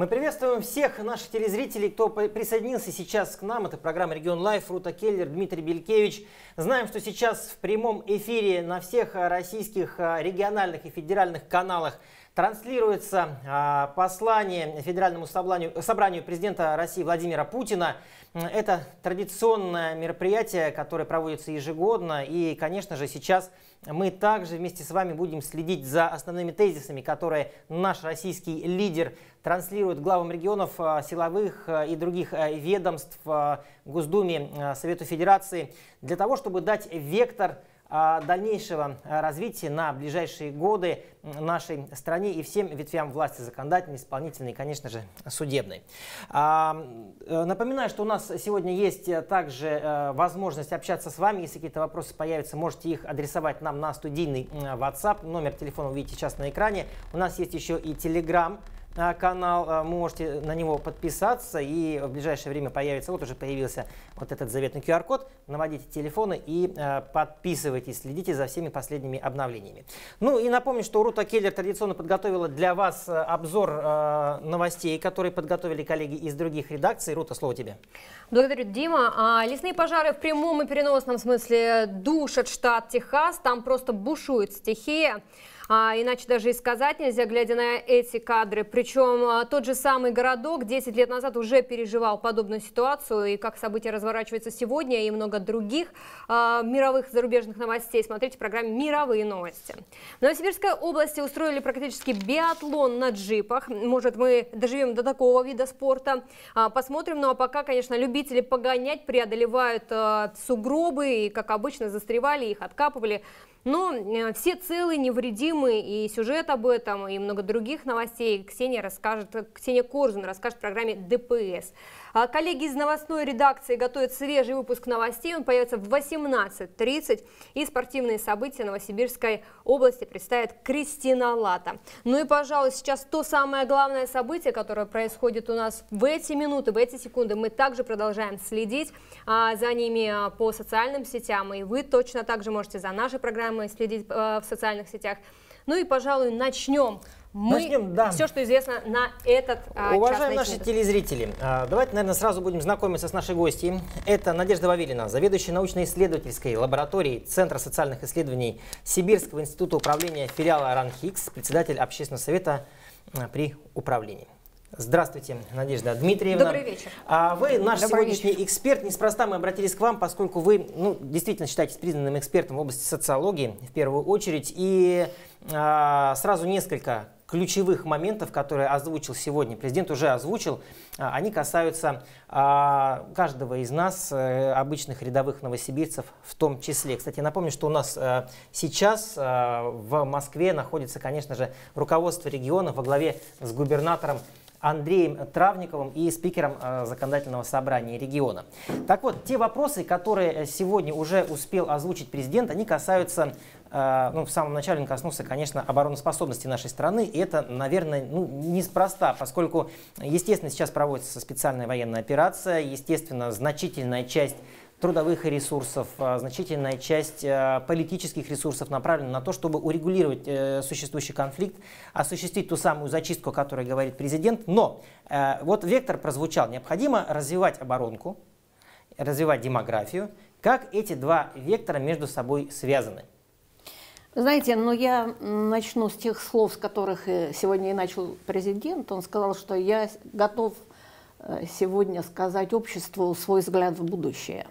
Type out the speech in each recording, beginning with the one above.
Мы приветствуем всех наших телезрителей, кто присоединился сейчас к нам. Это программа «Регион Лайв», Рута Келлер, Дмитрий Белькевич. Знаем, что сейчас в прямом эфире на всех российских региональных и федеральных каналах транслируется послание Федеральному собранию президента России Владимира Путина. Это традиционное мероприятие, которое проводится ежегодно. И, конечно же, сейчас мы также вместе с вами будем следить за основными тезисами, которые наш российский лидер транслирует главам регионов, силовых и других ведомств, Госдуме, Совету Федерации, для того, чтобы дать вектор дальнейшего развития на ближайшие годы нашей стране и всем ветвям власти: законодательной, исполнительной и, конечно же, судебной. Напоминаю, что у нас сегодня есть также возможность общаться с вами. Если какие-то вопросы появятся, можете их адресовать нам на студийный WhatsApp. Номер телефона вы видите сейчас на экране. У нас есть еще и Telegram канал, можете на него подписаться, и в ближайшее время появится, вот уже появился вот этот заветный QR-код, наводите телефоны и подписывайтесь, следите за всеми последними обновлениями. Ну и напомню, что Рута Келлер традиционно подготовила для вас обзор новостей, которые подготовили коллеги из других редакций. Рута, слово тебе. Благодарю, Дима. Лесные пожары в прямом и переносном смысле душат штат Техас, там просто бушует стихия. Иначе даже и сказать нельзя, глядя на эти кадры. Причем тот же самый городок 10 лет назад уже переживал подобную ситуацию. И как события разворачиваются сегодня, и много других мировых зарубежных новостей, смотрите в программе «Мировые новости». В Новосибирской области устроили практически биатлон на джипах. Может, мы доживем до такого вида спорта. Посмотрим. Ну а пока, конечно, любители погонять преодолевают сугробы. И, как обычно, застревали, их откапывали. Но все целы, невредимы, и сюжет об этом, и много других новостей Ксения Корзун расскажет в программе ДПС. Коллеги из новостной редакции готовят свежий выпуск новостей, он появится в 18:30, и спортивные события Новосибирской области представит Кристина Лата. Ну и, пожалуй, сейчас то самое главное событие, которое происходит у нас в эти минуты, в эти секунды. Мы также продолжаем следить за ними по социальным сетям, и вы точно также можете за нашей программой следить в социальных сетях. Ну и, пожалуй, начнем. Да. Все, что известно на этот час. Уважаемые наши телезрители, давайте, наверное, сразу будем знакомиться с нашей гостьей. Это Надежда Вавилина, заведующая научно-исследовательской лабораторией Центра социальных исследований Сибирского института управления филиала РАНХИКС, председатель общественного совета при управлении. Здравствуйте, Надежда Дмитриевна. Добрый вечер. Вы наш сегодняшний эксперт. Неспроста мы обратились к вам, поскольку вы действительно считаетесь признанным экспертом в области социологии, в первую очередь. И сразу несколько ключевых моментов, которые озвучил сегодня президент, уже озвучил, они касаются каждого из нас, обычных рядовых новосибирцев в том числе. Кстати, напомню, что у нас сейчас в Москве находится, конечно же, руководство региона во главе с губернатором Андреем Травниковым и спикером законодательного собрания региона. Так вот, те вопросы, которые сегодня уже успел озвучить президент, они касаются, в самом начале он коснулся, конечно, обороноспособности нашей страны. И это, наверное, неспроста, поскольку, естественно, сейчас проводится специальная военная операция, естественно, значительная часть трудовых ресурсов, значительная часть политических ресурсов направлена на то, чтобы урегулировать существующий конфликт, осуществить ту самую зачистку, о которой говорит президент. Но вот вектор прозвучал: необходимо развивать оборонку, развивать демографию. Как эти два вектора между собой связаны? Знаете, я начну с тех слов, с которых сегодня и начал президент. Он сказал, что я готов сегодня сказать обществу свой взгляд в будущее.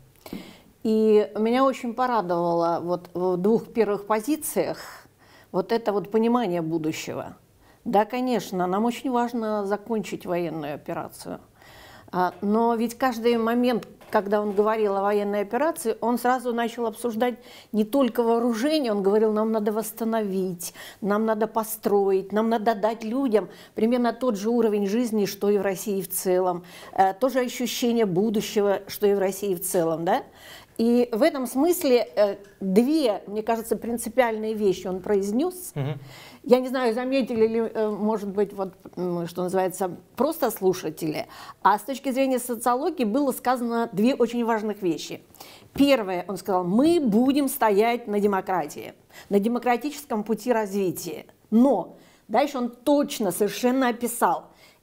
И меня очень порадовало в двух первых позициях это понимание будущего. Да, конечно, нам очень важно закончить военную операцию. Но ведь каждый момент, когда он говорил о военной операции, он сразу начал обсуждать не только вооружение, он говорил: нам надо восстановить, нам надо построить, нам надо дать людям примерно тот же уровень жизни, что и в России в целом, то же ощущение будущего, что и в России в целом, да? И в этом смысле две, мне кажется, принципиальные вещи он произнес. Я не знаю, заметили ли, может быть, что называется, просто слушатели, а с точки зрения социологии было сказано две очень важных вещи. Первое, он сказал: мы будем стоять на демократии, на демократическом пути развития. Но дальше он точно, совершенно описал: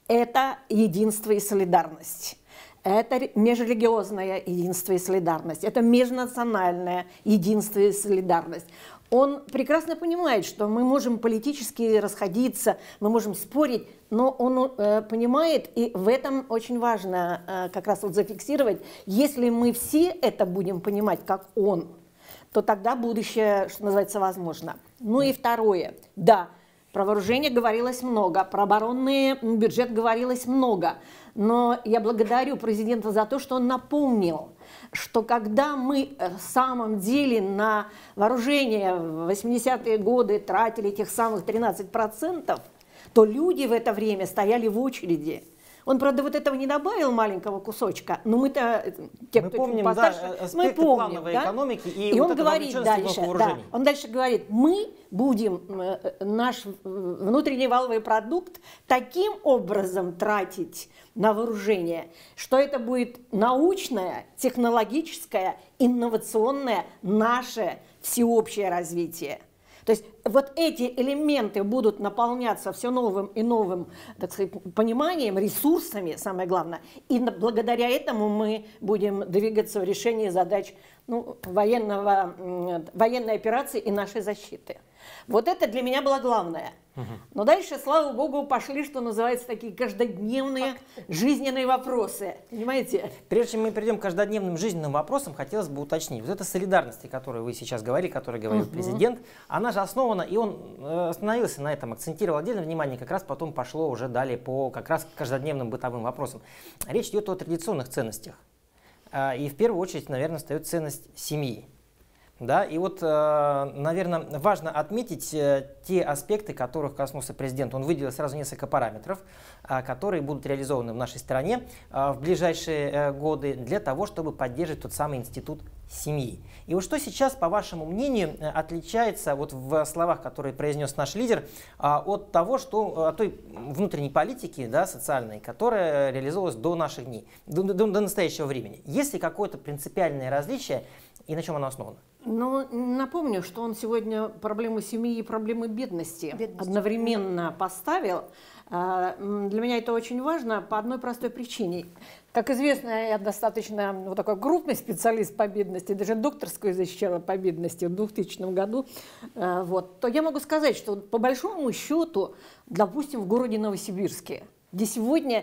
это единство и солидарность. Это межрелигиозное единство и солидарность. Это межнациональное единство и солидарность. Он прекрасно понимает, что мы можем политически расходиться, мы можем спорить, но он понимает, и в этом очень важно как раз вот зафиксировать, если мы все это будем понимать, как он, то тогда будущее, что называется, возможно. Ну и второе, да, про вооружение говорилось много, про оборонный бюджет говорилось много, но я благодарю президента за то, что он напомнил, что когда мы в самом деле на вооружение в 80-е годы тратили тех самых 13%, то люди в это время стояли в очереди. Он, правда, вот этого не добавил маленького кусочка, но мы-то, те, мы кто помним, постарше, да, мы помним, плановой да? экономики и вот он говорит дальше, да, он дальше говорит, мы будем наш внутренний валовый продукт таким образом тратить на вооружение, что это будет научное, технологическое, инновационное наше всеобщее развитие. То есть вот эти элементы будут наполняться все новым и новым, так сказать, пониманием, ресурсами, самое главное. И благодаря этому мы будем двигаться в решении задач военной операции и нашей защиты. Вот это для меня было главное. Но дальше, слава богу, пошли, что называется, такие каждодневные жизненные вопросы. Понимаете? Прежде чем мы перейдем к каждодневным жизненным вопросам, хотелось бы уточнить. Вот эта солидарность, о которой вы сейчас говорили, о которой говорил президент, она же основана, и он остановился на этом, акцентировал отдельное внимание, как раз потом пошло уже далее по как раз каждодневным бытовым вопросам. Речь идет о традиционных ценностях. И в первую очередь, наверное, встает ценность семьи. Да, и вот, наверное, важно отметить те аспекты, которых коснулся президент. Он выделил сразу несколько параметров, которые будут реализованы в нашей стране в ближайшие годы для того, чтобы поддерживать тот самый институт семьи. И вот что сейчас, по вашему мнению, отличается вот в словах, которые произнес наш лидер, от того, что от той внутренней политики, да, социальной, которая реализовалась до наших дней, до настоящего времени? Есть ли какое-то принципиальное различие и на чем оно основано? Ну, напомню, что он сегодня проблему семьи и проблемы бедности одновременно поставил. Для меня это очень важно по одной простой причине. Как известно, я достаточно вот такой крупный специалист по бедности, даже докторскую защищала по бедности в 2000 году. Вот. То я могу сказать, что по большому счету, допустим, в городе Новосибирске, где сегодня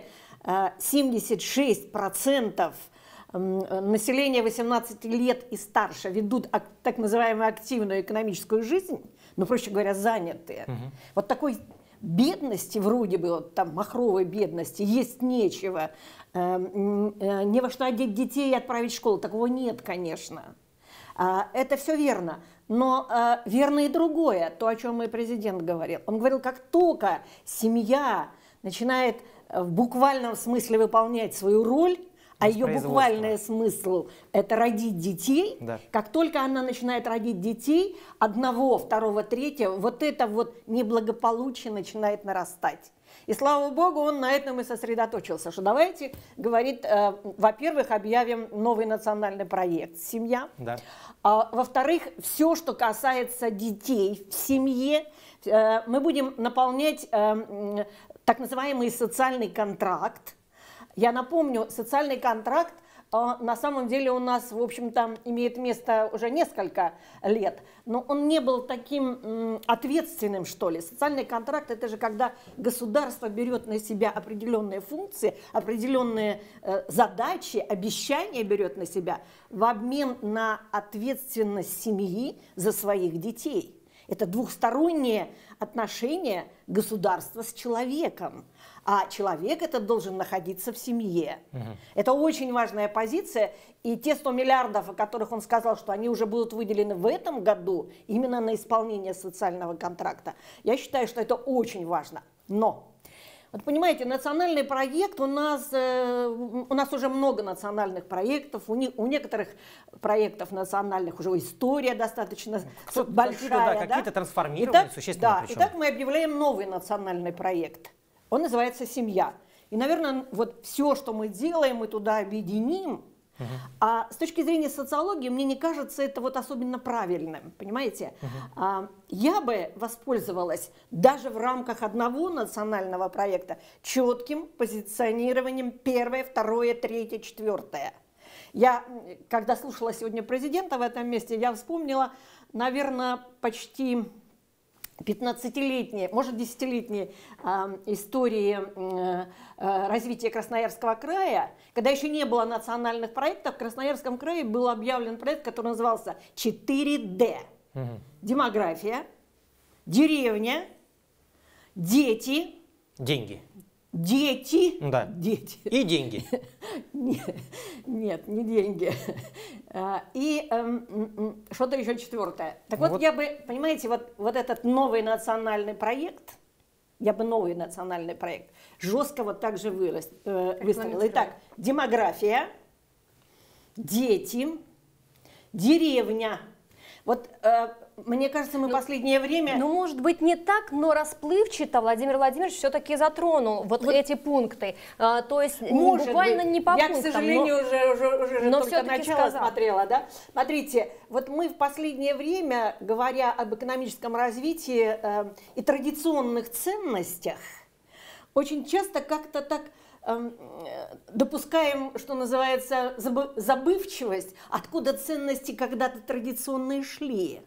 76% население 18 лет и старше ведут так называемую активную экономическую жизнь, ну, проще говоря, занятые. Вот такой бедности, вроде бы, вот, там, махровой бедности, есть нечего, не во что одеть детей и отправить в школу, такого нет, конечно. Это все верно. Но верно и другое, то, о чем и президент говорил. Он говорил, как только семья начинает в буквальном смысле выполнять свою роль, а ее буквальный смысл – это родить детей. Да. Как только она начинает родить детей, одного, второго, третьего, вот это вот неблагополучие начинает нарастать. И слава богу, он на этом и сосредоточился, что давайте, говорит, во-первых, объявим новый национальный проект «Семья». Да. Во-вторых, все, что касается детей в семье, мы будем наполнять так называемый социальный контракт. Я напомню, социальный контракт на самом деле у нас, в общем-то, имеет место уже несколько лет, но он не был таким ответственным, что ли. Социальный контракт – это же когда государство берет на себя определенные функции, определенные задачи, обещания берет на себя в обмен на ответственность семьи за своих детей. Это двухстороннее отношение государства с человеком. А человек этот должен находиться в семье. Это очень важная позиция. И те 100 миллиардов, о которых он сказал, что они уже будут выделены в этом году именно на исполнение социального контракта, я считаю, что это очень важно. Но, вот понимаете, национальный проект у нас уже много национальных проектов. У некоторых проектов национальных уже история достаточно большая. Какие-то трансформированы, существенно. Да, итак, мы объявляем новый национальный проект. Он называется «Семья». И, наверное, вот все, что мы делаем, мы туда объединим, А с точки зрения социологии, мне не кажется это вот особенно правильным, понимаете? Я бы воспользовалась даже в рамках одного национального проекта четким позиционированием первое, второе, третье, четвертое. Я, когда слушала сегодня президента в этом месте, я вспомнила, наверное, почти 15-летние, может 10-летние истории развития Красноярского края, когда еще не было национальных проектов, в Красноярском крае был объявлен проект, который назывался 4D. Демография, деревня, дети. Деньги. Дети. Да. Дети. И деньги. Нет, не деньги. И что-то еще четвертое. Так вот, я бы, понимаете, вот этот новый национальный проект, я бы новый национальный проект жестко вот так же выставила. Итак, демография, дети, деревня. Вот мне кажется, мы последнее время... Ну, может быть, не так, но расплывчато Владимир Владимирович все-таки затронул вот эти пункты. То есть буквально быть. Не по я, пунктам. Я, к сожалению, уже но только начало смотрела. Да? Смотрите, вот мы в последнее время, говоря об экономическом развитии и традиционных ценностях, очень часто как-то так... допускаем, что называется, забывчивость, откуда ценности когда-то традиционные шли.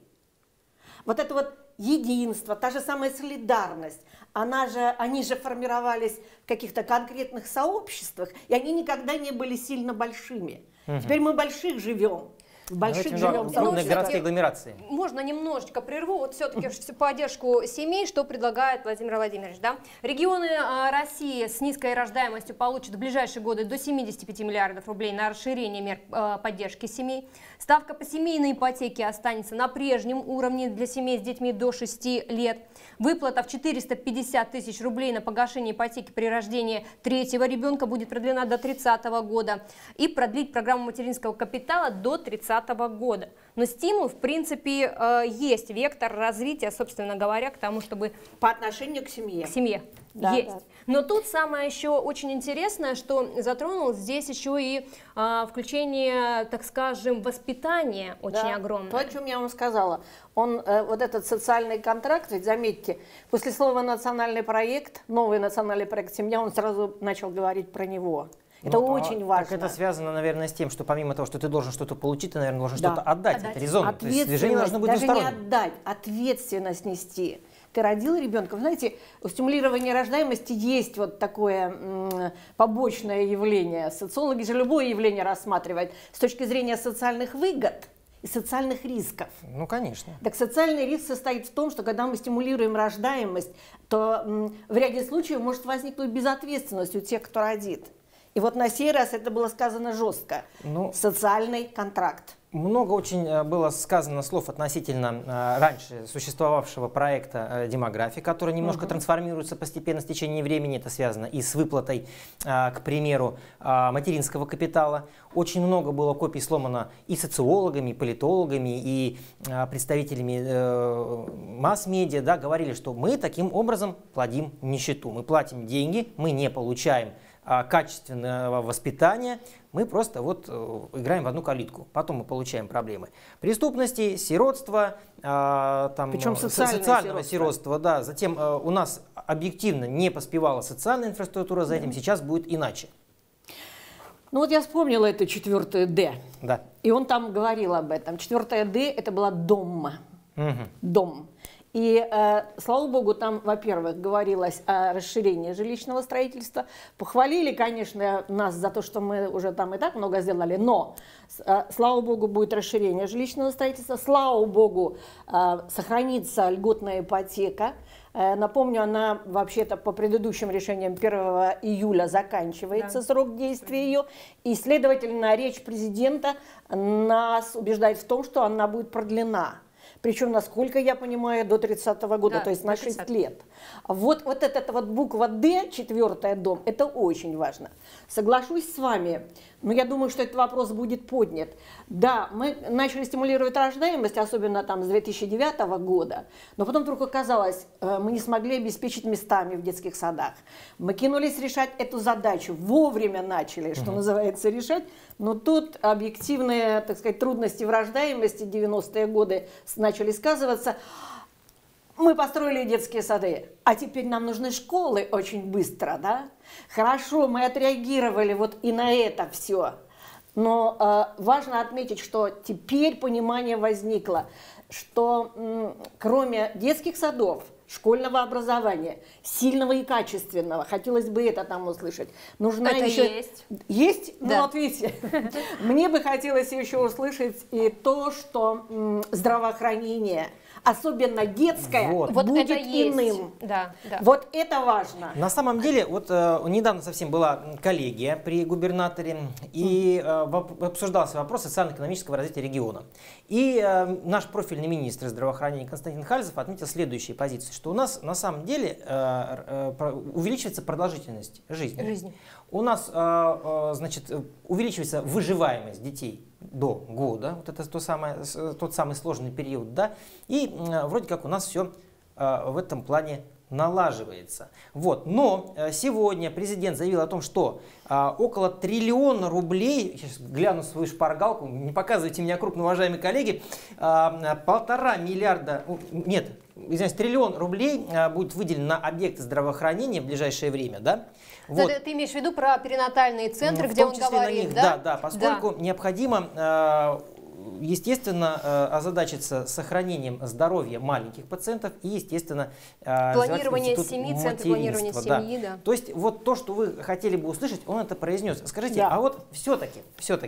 Вот это вот единство, та же самая солидарность, они же формировались в каких-то конкретных сообществах, и они никогда не были сильно большими. Теперь мы больших живем. В больших живем крупные городские агломерации. Можно немножечко прерву, вот все-таки поддержку семей, что предлагает Владимир Владимирович. Да? Регионы России с низкой рождаемостью получат в ближайшие годы до 75 миллиардов рублей на расширение мер поддержки семей. Ставка по семейной ипотеке останется на прежнем уровне для семей с детьми до 6 лет. Выплата в 450 тысяч рублей на погашение ипотеки при рождении третьего ребенка будет продлена до 30 года. И продлить программу материнского капитала до 30 года. Но стимул, в принципе, есть вектор развития, собственно говоря, к тому, чтобы... По отношению к семье. К семье. Да, есть. Да. Но тут самое еще очень интересное, что затронул здесь еще и включение, так скажем, воспитания очень огромное. То, о чем я вам сказала. Вот этот социальный контракт, ведь заметьте, после слова национальный проект, новый национальный проект «Семья», он сразу начал говорить про него. Это очень важно. Так это связано, наверное, с тем, что помимо того, что ты должен что-то получить, ты, наверное, должен что-то отдать. Это резон. То есть движение должно быть двусторонним. Даже не отдать, ответственность нести. Ты родил ребенка. Вы знаете, у стимулирования рождаемости есть вот такое побочное явление. Социологи же любое явление рассматривают с точки зрения социальных выгод и социальных рисков. Ну, конечно. Так социальный риск состоит в том, что когда мы стимулируем рождаемость, то в ряде случаев может возникнуть безответственность у тех, кто родит. И вот на сей раз это было сказано жестко. Социальный контракт. Много очень было сказано слов относительно раньше существовавшего проекта демографии, который немножко трансформируется постепенно с течением времени. Это связано и с выплатой, к примеру, материнского капитала. Очень много было копий сломано и социологами, и политологами, и представителями масс-медиа. Да, говорили, что мы таким образом плодим нищету. Мы платим деньги, мы не получаем качественного воспитания, мы просто вот играем в одну калитку, потом мы получаем проблемы преступности, сиротства, причем социального сиротства, да. Затем у нас объективно не поспевала социальная инфраструктура, за этим сейчас будет иначе. Ну вот я вспомнила это 4 Д, да. И он там говорил об этом. 4 Д это была дом, дом. И, слава богу, там, во-первых, говорилось о расширении жилищного строительства. Похвалили, конечно, нас за то, что мы уже там и так много сделали, но, слава богу, будет расширение жилищного строительства. Слава богу, сохранится льготная ипотека. Напомню, она вообще-то по предыдущим решениям 1 июля заканчивается, срок действия ее. И, следовательно, речь президента нас убеждает в том, что она будет продлена. Причем, насколько я понимаю, до 30-го года, Да, то есть на 6 30. лет. Вот эта вот буква «Д», 4-я дом, это очень важно. Соглашусь с вами, но я думаю, что этот вопрос будет поднят. Да, мы начали стимулировать рождаемость, особенно там с 2009 года, но потом вдруг оказалось, мы не смогли обеспечить местами в детских садах. Мы кинулись решать эту задачу, вовремя начали, что называется, решать, но тут объективные, так сказать, трудности в рождаемости 90-е годы начали сказываться. Мы построили детские сады, а теперь нам нужны школы очень быстро, да? Хорошо, мы отреагировали вот и на это все. Но важно отметить, что теперь понимание возникло, что кроме детских садов, школьного образования, сильного и качественного, хотелось бы это там услышать. Нужна это еще... есть. Есть? Да. Ну вот видите, мне бы хотелось еще услышать и то, что здравоохранение, особенно детское, Вот. Вот будет это есть. иным. Да, да. Вот это важно. На самом деле, вот недавно совсем была коллегия при губернаторе, и обсуждался вопрос социально-экономического развития региона. И наш профильный министр здравоохранения Константин Хальзов отметил следующие позиции, что у нас на самом деле увеличивается продолжительность жизни. У нас, значит, увеличивается выживаемость детей до года, вот это тот самый сложный период, да, и вроде как у нас все в этом плане налаживается. Вот. Но сегодня президент заявил о том, что около 1 триллиона рублей, сейчас гляну свою шпаргалку, не показывайте меня крупно, уважаемые коллеги, 1,5 миллиарда, нет, извиняюсь, 1 триллион рублей будет выделено на объекты здравоохранения в ближайшее время, да? Вот. Ты имеешь в виду про перинатальные центры, В где том он числе говорит, на них, да? Да, поскольку необходимо, естественно, озадачиться сохранением здоровья маленьких пациентов и, естественно, Планирование институт семьи, центр планирования материнства, семьи, да. То есть вот то, что вы хотели бы услышать, он это произнес. Скажите, Да. а вот все-таки,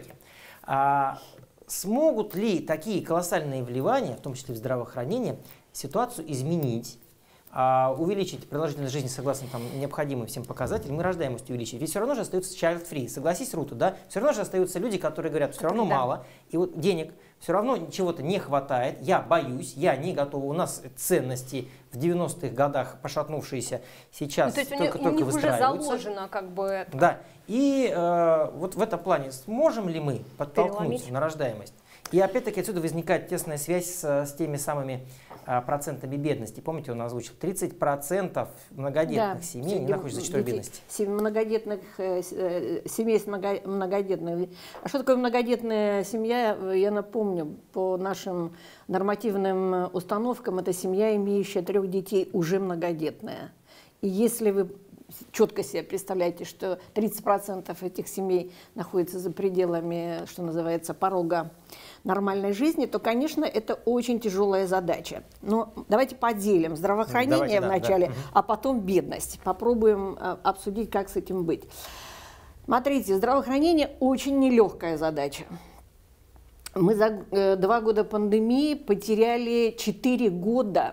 смогут ли такие колоссальные вливания, в том числе в здравоохранение, ситуацию изменить? Увеличить продолжительность жизни согласно там, необходимым всем показателям, и рождаемость увеличить. Ведь все равно же остается child-free. Согласись, Рута, да? Все равно же остаются люди, которые говорят, все равно мало, и вот денег все равно чего-то не хватает, я боюсь, я не готова. У нас ценности в 90-х годах пошатнувшиеся сейчас То есть только у них уже выстраиваются. заложено как бы... Да, и вот в этом плане сможем ли мы подтолкнуть Переломить. на рождаемость? И опять-таки отсюда возникает тесная связь с теми самыми процентами бедности. Помните, он озвучил, 30% многодетных семей не находятся в зачатой бедности. Многодетных семей с многодетными. А что такое многодетная семья? Я напомню, по нашим нормативным установкам, это семья, имеющая 3 детей, уже многодетная. И если вы четко себе представляете, что 30% этих семей находятся за пределами, что называется, порога нормальной жизни, то, конечно, это очень тяжелая задача. Но давайте поделим здравоохранение вначале, а потом бедность. Попробуем обсудить, как с этим быть. Смотрите, здравоохранение очень нелегкая задача. Мы за 2 года пандемии потеряли 4 года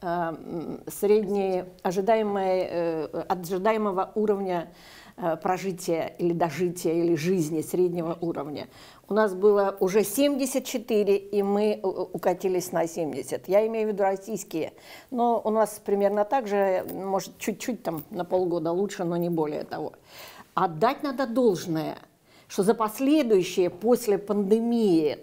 ожидаемого уровня прожития или дожития, или жизни среднего уровня. У нас было уже 74, и мы укатились на 70. Я имею в виду российские. Но у нас примерно так же, может, чуть-чуть там на полгода лучше, но не более того. Отдать надо должное, что за последующие после пандемии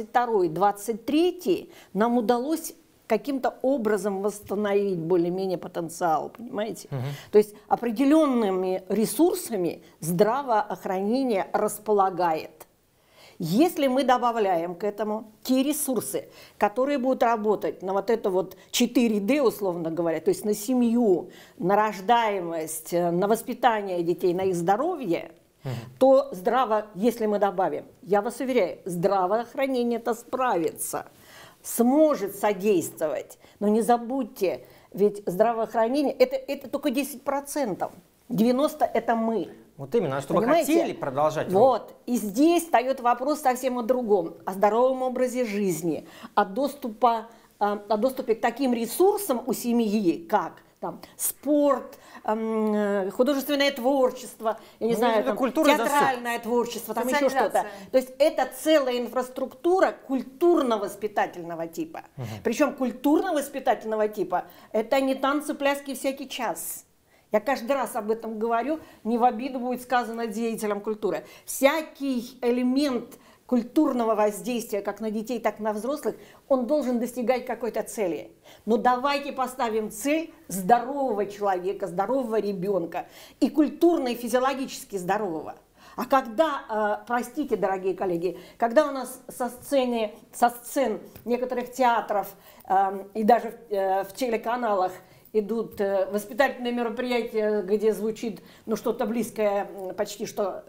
22-23 нам удалось каким-то образом восстановить более-менее потенциал, понимаете? То есть определенными ресурсами здравоохранение располагает. Если мы добавляем к этому те ресурсы, которые будут работать на вот это вот 4D, условно говоря, то есть на семью, на рождаемость, на воспитание детей, на их здоровье, то если мы добавим, я вас уверяю, здравоохранение-то справится, сможет содействовать. Но не забудьте, ведь здравоохранение это только 10%. 90% это мы. Вот именно, чтобы Понимаете? хотели продолжать. Вот. И здесь встает вопрос совсем о другом. О здоровом образе жизни, о доступе к таким ресурсам у семьи, как там спорт, художественное творчество, я не знаю, там, театральное творчество, там еще что-то. То есть это целая инфраструктура культурно-воспитательного типа. Причем культурно-воспитательного типа это не танцы, пляски всякий час. Я каждый раз об этом говорю, не в обиду будет сказано деятелям культуры. Всякий элемент культурного воздействия как на детей, так и на взрослых, он должен достигать какой-то цели. Но давайте поставим цель здорового человека, здорового ребенка и культурно и физиологически здорового. А когда, простите, дорогие коллеги, когда у нас со сцен некоторых театров и даже в телеканалах идут воспитательные мероприятия, где звучит ну, что-то близкое почти что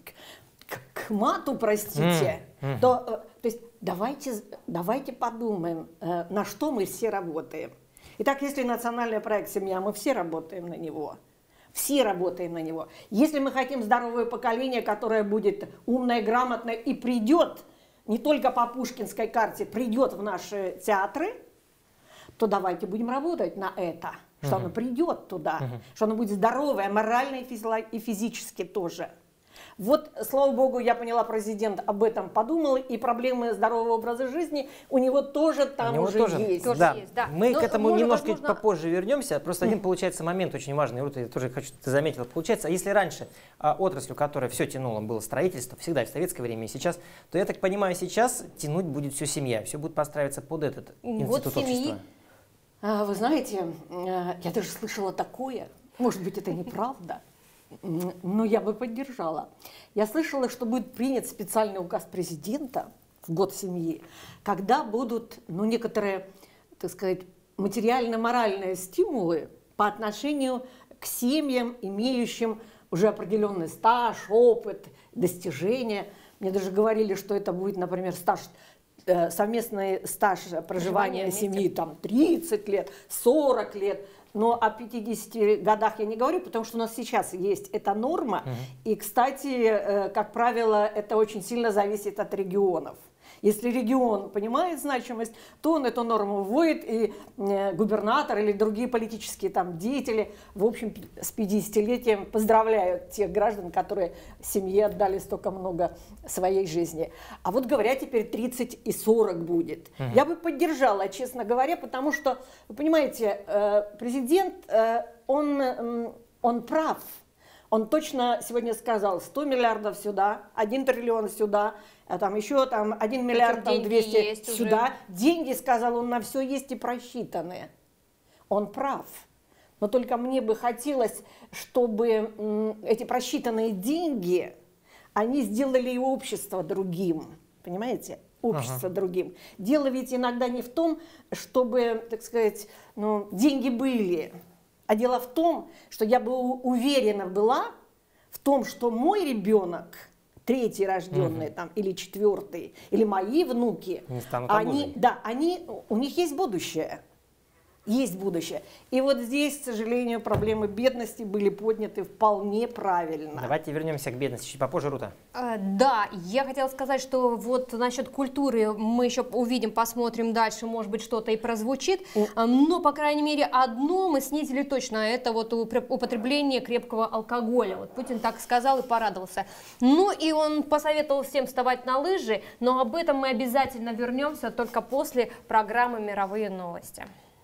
к мату, простите, то есть давайте подумаем, на что мы все работаем. Итак, если национальный проект «Семья», мы все работаем на него. Все работаем на него. Если мы хотим здоровое поколение, которое будет умное, грамотное и придет не только по пушкинской карте, придет в наши театры, то давайте будем работать на это, что оно придет туда, что оно будет здоровое, морально и физически тоже. Вот, слава богу, я поняла, президент об этом подумал, и проблемы здорового образа жизни у него тоже там уже есть. Да. Мы к этому немножко попозже вернемся. Просто один, получается, момент очень важный. Рута, я тоже хочу, ты заметила. Получается, если раньше отрасль, которая все тянула, было строительство, всегда в советское время и сейчас, то, я так понимаю, сейчас тянуть будет все семья, все будет подстраиваться под этот институт общества. Вы знаете, я даже слышала такое, может быть, это неправда, но я бы поддержала. Я слышала, что будет принят специальный указ президента в год семьи, когда будут некоторые, так сказать, материально-моральные стимулы по отношению к семьям, имеющим уже определенный стаж, опыт, достижения. Мне даже говорили, что это будет, например, совместный стаж проживания семьи там 30 лет, 40 лет. Но о 50 годах я не говорю, потому что у нас сейчас есть эта норма. И, кстати, как правило, это очень сильно зависит от регионов. Если регион понимает значимость, то он эту норму вводит, и губернатор или другие политические там деятели, в общем, с 50-летием поздравляют тех граждан, которые семье отдали столько много своей жизни. А вот говорят, теперь 30 и 40 будет. Я бы поддержала, честно говоря, потому что, вы понимаете, президент, он прав. Он точно сегодня сказал: 100 миллиардов сюда, 1 триллион сюда, а там еще там 1 миллиард, там 200 сюда. Деньги, сказал он, на все есть и просчитаны. Он прав. Но только мне бы хотелось, чтобы эти просчитанные деньги, они сделали и общество другим. Понимаете? Общество другим. Дело ведь иногда не в том, чтобы, так сказать, деньги были. А дело в том, что я бы уверена была в том, что мой ребенок, третий рожденный там, или четвертый, или мои внуки, у них есть будущее. Есть будущее. И вот здесь, к сожалению, проблемы бедности были подняты вполне правильно. Давайте вернемся к бедности чуть попозже, Рута. Да, я хотела сказать, что вот насчет культуры мы еще увидим, посмотрим дальше, может быть, что-то и прозвучит. Но, по крайней мере, одно мы снизили точно, это вот употребление крепкого алкоголя. Вот Путин так сказал и порадовался. Ну и он посоветовал всем вставать на лыжи, но об этом мы обязательно вернемся только после программы «Мировые новости».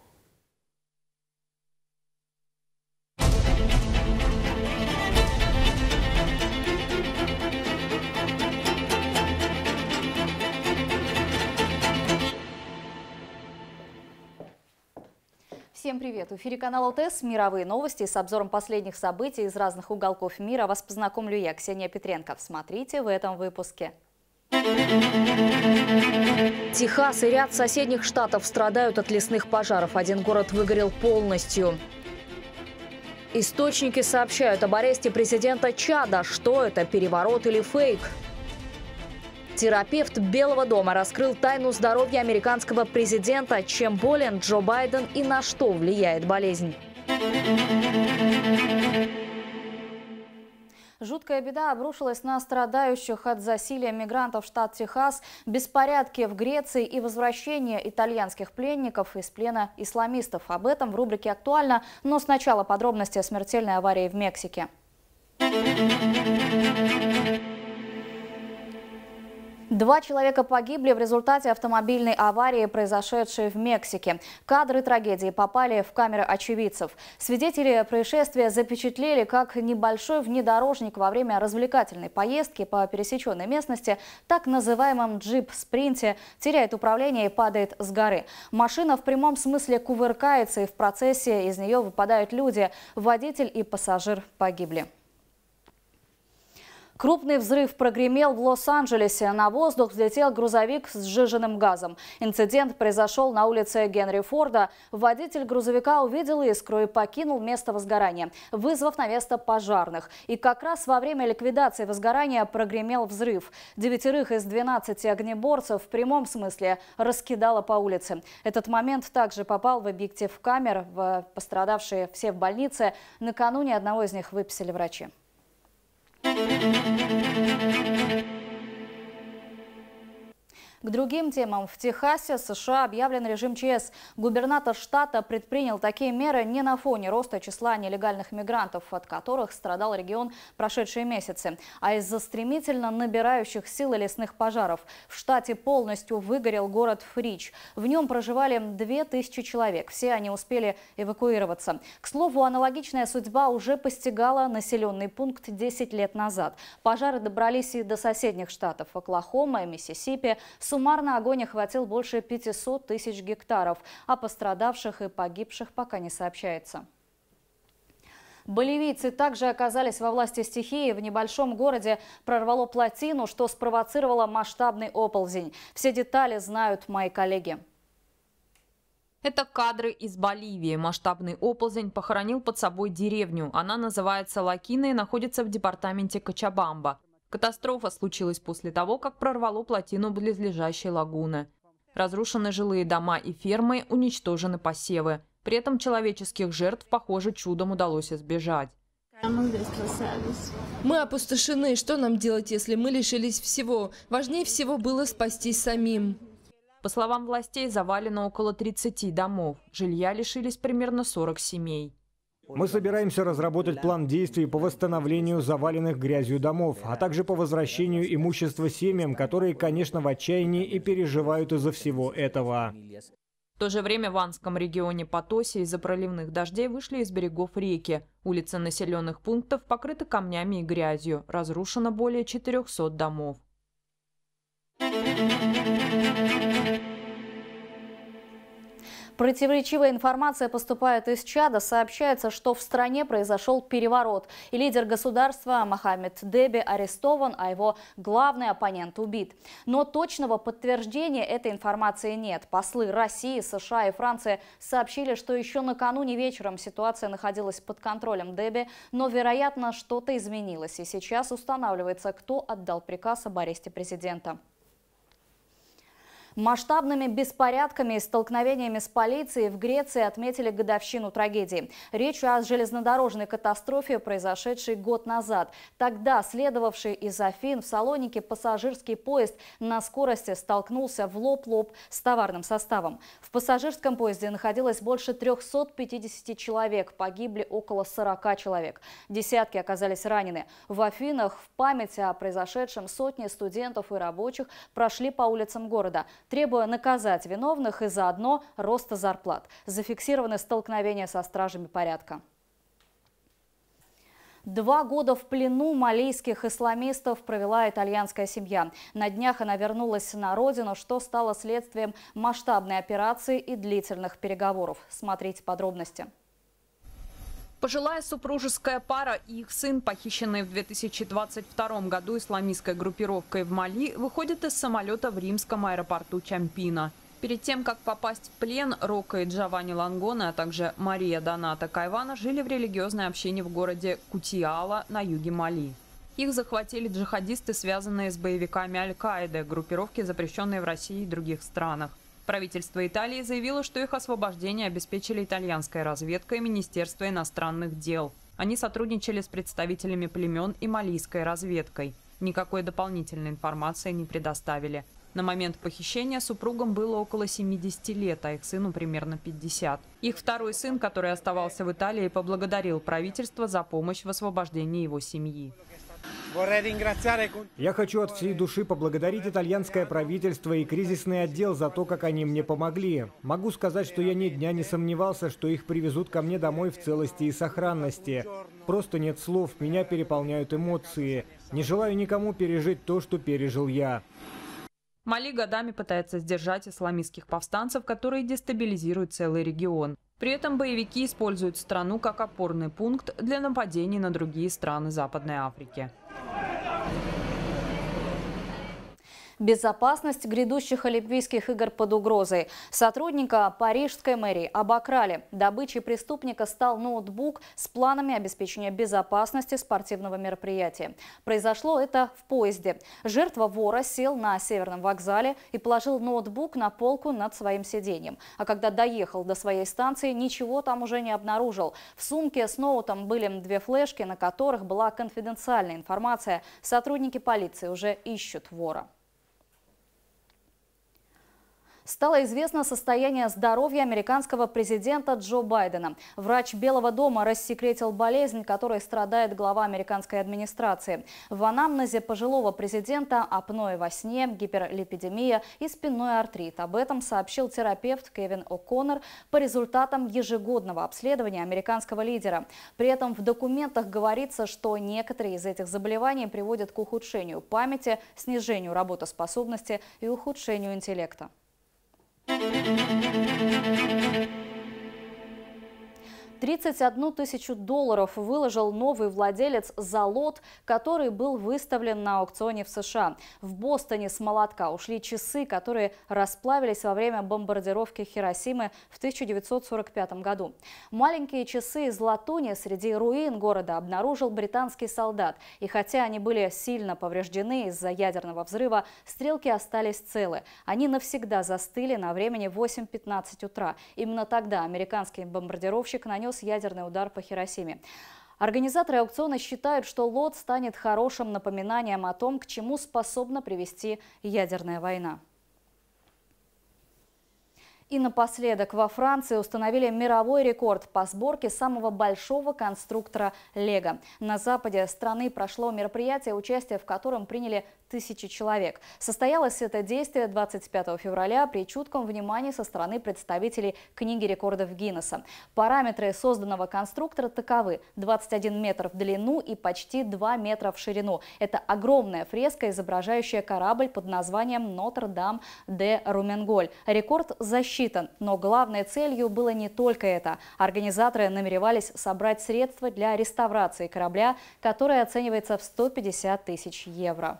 Всем привет! В эфире канала ТЭС «Мировые новости» с обзором последних событий из разных уголков мира. Вас познакомлю я, Ксения Петренко. Смотрите в этом выпуске. Техас и ряд соседних штатов страдают от лесных пожаров. Один город выгорел полностью. Источники сообщают об аресте президента Чада. Что это, переворот или фейк? Терапевт Белого дома раскрыл тайну здоровья американского президента, чем болен Джо Байден и на что влияет болезнь. Жуткая беда обрушилась на страдающих от засилия мигрантов штат Техас, беспорядки в Греции и возвращение итальянских пленников из плена исламистов. Об этом в рубрике «Актуально», но сначала подробности о смертельной аварии в Мексике. 2 человека погибли в результате автомобильной аварии, произошедшей в Мексике. Кадры трагедии попали в камеры очевидцев. Свидетели происшествия запечатлели, как небольшой внедорожник во время развлекательной поездки по пересеченной местности, так называемом джип-спринте, теряет управление и падает с горы. Машина в прямом смысле кувыркается, и в процессе из нее выпадают люди. Водитель и пассажир погибли. Крупный взрыв прогремел в Лос-Анджелесе. На воздух взлетел грузовик с сжиженным газом. Инцидент произошел на улице Генри Форда. Водитель грузовика увидел искру и покинул место возгорания, вызвав на место пожарных. И как раз во время ликвидации возгорания прогремел взрыв. 9 из 12 огнеборцев в прямом смысле раскидало по улице. Этот момент также попал в объектив камер. Пострадавшие все в больнице. Накануне одного из них выписали врачи. К другим темам. В Техасе, США, объявлен режим ЧС. Губернатор штата предпринял такие меры не на фоне роста числа нелегальных мигрантов, от которых страдал регион прошедшие месяцы, а из-за стремительно набирающих силы лесных пожаров. В штате полностью выгорел город Фрич. В нем проживали 2000 человек. Все они успели эвакуироваться. К слову, аналогичная судьба уже постигала населенный пункт 10 лет назад. Пожары добрались и до соседних штатов – Оклахома и Миссисипи. Суммарно огонь охватил больше 500 тысяч гектаров, а пострадавших и погибших пока не сообщается. Боливийцы также оказались во власти стихии. В небольшом городе прорвало плотину, что спровоцировало масштабный оползень. Все детали знают мои коллеги. Это кадры из Боливии. Масштабный оползень похоронил под собой деревню. Она называется Лакина и находится в департаменте Кочабамба. Катастрофа случилась после того, как прорвало плотину близлежащей лагуны. Разрушены жилые дома и фермы, уничтожены посевы. При этом человеческих жертв, похоже, чудом удалось избежать. Мы опустошены. Что нам делать, если мы лишились всего? Важнее всего было спастись самим. По словам властей, завалено около 30 домов. Жилья лишились примерно 40 семей. Мы собираемся разработать план действий по восстановлению заваленных грязью домов, а также по возвращению имущества семьям, которые, конечно, в отчаянии и переживают из-за всего этого. В то же время в Анском регионе Потоси из-за проливных дождей вышли из берегов реки. Улицы населенных пунктов покрыты камнями и грязью. Разрушено более 400 домов. Противоречивая информация поступает из Чада. Сообщается, что в стране произошел переворот. И лидер государства Мохаммед Деби арестован, а его главный оппонент убит. Но точного подтверждения этой информации нет. Послы России, США и Франции сообщили, что еще накануне вечером ситуация находилась под контролем Деби, но, вероятно, что-то изменилось. И сейчас устанавливается, кто отдал приказ об аресте президента. Масштабными беспорядками и столкновениями с полицией в Греции отметили годовщину трагедии. Речь о железнодорожной катастрофе, произошедшей год назад. Тогда следовавший из Афин в Салонике пассажирский поезд на скорости столкнулся в лоб-лоб с товарным составом. В пассажирском поезде находилось больше 350 человек, погибли около 40 человек. Десятки оказались ранены. В Афинах в память о произошедшем сотни студентов и рабочих прошли по улицам города, требуя наказать виновных и заодно роста зарплат. Зафиксированы столкновения со стражами порядка. 2 года в плену малийских исламистов провела итальянская семья. На днях она вернулась на родину, что стало следствием масштабной операции и длительных переговоров. Смотрите подробности. Пожилая супружеская пара и их сын, похищенные в 2022 году исламистской группировкой в Мали, выходят из самолета в римском аэропорту Чампино. Перед тем, как попасть в плен, Рока и Джованни Лангоне, а также Мария Доната Кайвана жили в религиозной общине в городе Кутиала на юге Мали. Их захватили джихадисты, связанные с боевиками Аль-Каиды, группировки, запрещенные в России и других странах. Правительство Италии заявило, что их освобождение обеспечили итальянская разведка и Министерство иностранных дел. Они сотрудничали с представителями племен и малийской разведкой. Никакой дополнительной информации не предоставили. На момент похищения супругам было около 70 лет, а их сыну примерно 50. Их второй сын, который оставался в Италии, поблагодарил правительство за помощь в освобождении его семьи. Я хочу от всей души поблагодарить итальянское правительство и кризисный отдел за то, как они мне помогли. Могу сказать, что я ни дня не сомневался, что их привезут ко мне домой в целости и сохранности. Просто нет слов, меня переполняют эмоции. Не желаю никому пережить то, что пережил я. Мали годами пытается сдержать исламистских повстанцев, которые дестабилизируют целый регион. При этом боевики используют страну как опорный пункт для нападений на другие страны Западной Африки. Безопасность грядущих Олимпийских игр под угрозой. Сотрудника парижской мэрии обокрали. Добычей преступника стал ноутбук с планами обеспечения безопасности спортивного мероприятия. Произошло это в поезде. Жертва вора сел на Северном вокзале и положил ноутбук на полку над своим сиденьем. А когда доехал до своей станции, ничего там уже не обнаружил. В сумке с ноутом были 2 флешки, на которых была конфиденциальная информация. Сотрудники полиции уже ищут вора. Стало известно состояние здоровья американского президента Джо Байдена. Врач Белого дома рассекретил болезнь, которой страдает глава американской администрации. В анамнезе пожилого президента апноэ во сне, гиперлипидемия и спинной артрит. Об этом сообщил терапевт Кевин О'Коннор по результатам ежегодного обследования американского лидера. При этом в документах говорится, что некоторые из этих заболеваний приводят к ухудшению памяти, снижению работоспособности и ухудшению интеллекта. 31 тысячу долларов выложил новый владелец за лот, который был выставлен на аукционе в США. В Бостоне с молотка ушли часы, которые расплавились во время бомбардировки Хиросимы в 1945 году. Маленькие часы из латуни среди руин города обнаружил британский солдат. И хотя они были сильно повреждены из-за ядерного взрыва, стрелки остались целы. Они навсегда застыли на времени 8:15 утра. Именно тогда американский бомбардировщик нанес ядерный удар по Хиросиме. Организаторы аукциона считают, что лот станет хорошим напоминанием о том, к чему способна привести ядерная война. И напоследок, во Франции установили мировой рекорд по сборке самого большого конструктора Лего. На западе страны прошло мероприятие, участие в котором приняли 1000 человек. Состоялось это действие 25 февраля при чутком внимании со стороны представителей книги рекордов Гиннесса. Параметры созданного конструктора таковы: 21 метр в длину и почти 2 метра в ширину. Это огромная фреска, изображающая корабль под названием Нотр-Дам-де-Руменголь. Рекорд засчитан, но главной целью было не только это. Организаторы намеревались собрать средства для реставрации корабля, которое оценивается в 150 тысяч евро.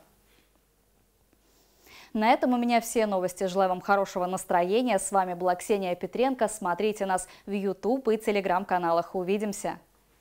На этом у меня все новости. Желаю вам хорошего настроения. С вами была Ксения Петренко. Смотрите нас в YouTube и телеграм-каналах. Увидимся!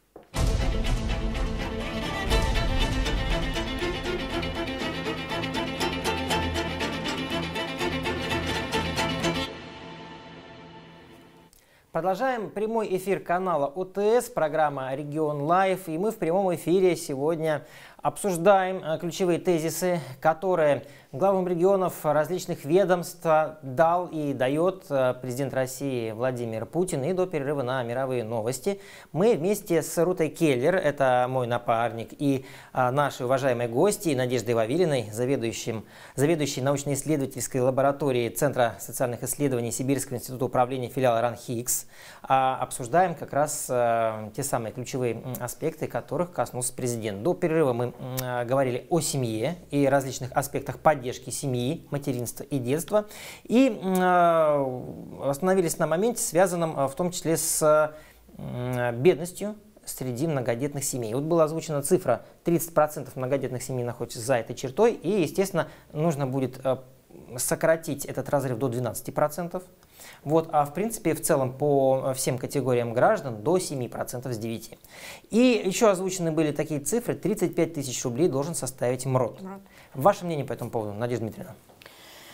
Продолжаем прямой эфир канала ОТС, программа «Регион Лайф». И мы в прямом эфире сегодня обсуждаем ключевые тезисы, которые главам регионов различных ведомств дал и дает президент России Владимир Путин. И до перерыва на мировые новости мы вместе с Рутой Келлер, это мой напарник, и наши уважаемые гости, Надеждой Вавилиной, заведующей научно-исследовательской лабораторией Центра социальных исследований Сибирского института управления филиала РАН-Хиггс, обсуждаем как раз те самые ключевые аспекты, которых коснулся президент. До перерыва мы говорили о семье и различных аспектах поддержки семьи, материнства и детства. И остановились на моменте, связанном в том числе с бедностью среди многодетных семей. Вот была озвучена цифра: 30% многодетных семей находятся за этой чертой. И, естественно, нужно будет сократить этот разрыв до 12%. Вот, а в принципе, в целом, по всем категориям граждан до 7% с 9%. И еще озвучены были такие цифры: 35 тысяч рублей должен составить МРОТ. Ваше мнение по этому поводу, Надежда Дмитриевна?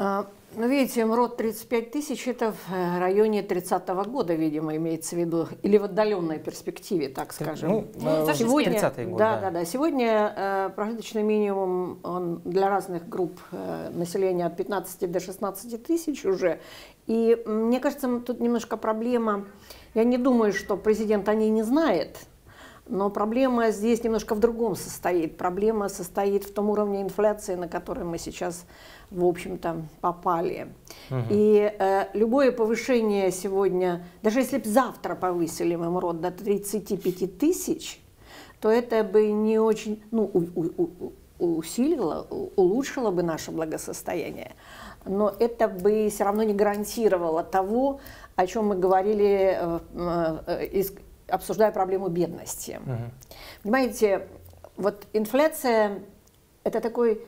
Ну, видите, МРОД 35 тысяч, это в районе 30-го года, видимо, имеется в виду, или в отдаленной перспективе, так скажем. Сегодня, 30-й год, да. Сегодня прожиточный минимум он для разных групп населения от 15 до 16 тысяч уже. И мне кажется, тут немножко проблема, я не думаю, что президент о ней не знает, но проблема здесь немножко в другом состоит. Проблема состоит в том уровне инфляции, на который мы сейчас, в общем-то, попали. И любое повышение сегодня, даже если бы завтра повысили МРОД до 35 тысяч, то это бы не очень, усилило, улучшило бы наше благосостояние. Но это бы все равно не гарантировало того, о чем мы говорили, обсуждая проблему бедности. Понимаете, вот инфляция – это такой,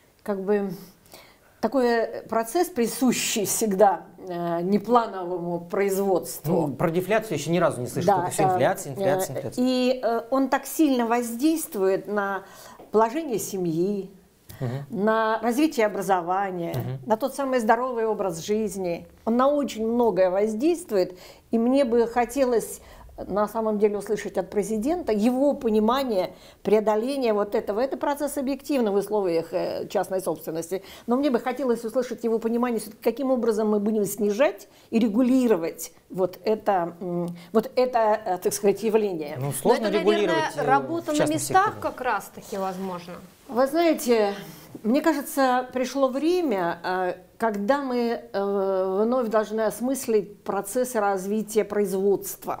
такой процесс, присущий всегда неплановому производству. Про дефляцию еще ни разу не слышал, только все инфляция. И он так сильно воздействует на положение семьи, на развитие образования, на тот самый здоровый образ жизни. Он на очень многое воздействует, и мне бы хотелось на самом деле услышать от президента его понимание преодоления вот этого. Это процесс объективный в условиях частной собственности, но мне бы хотелось услышать его понимание, каким образом мы будем снижать и регулировать вот это, так сказать, явление. Ну, сложно регулировать. Наверное, работа на местах как раз-таки возможно. Вы знаете, мне кажется, пришло время, когда мы вновь должны осмыслить процессы развития производства.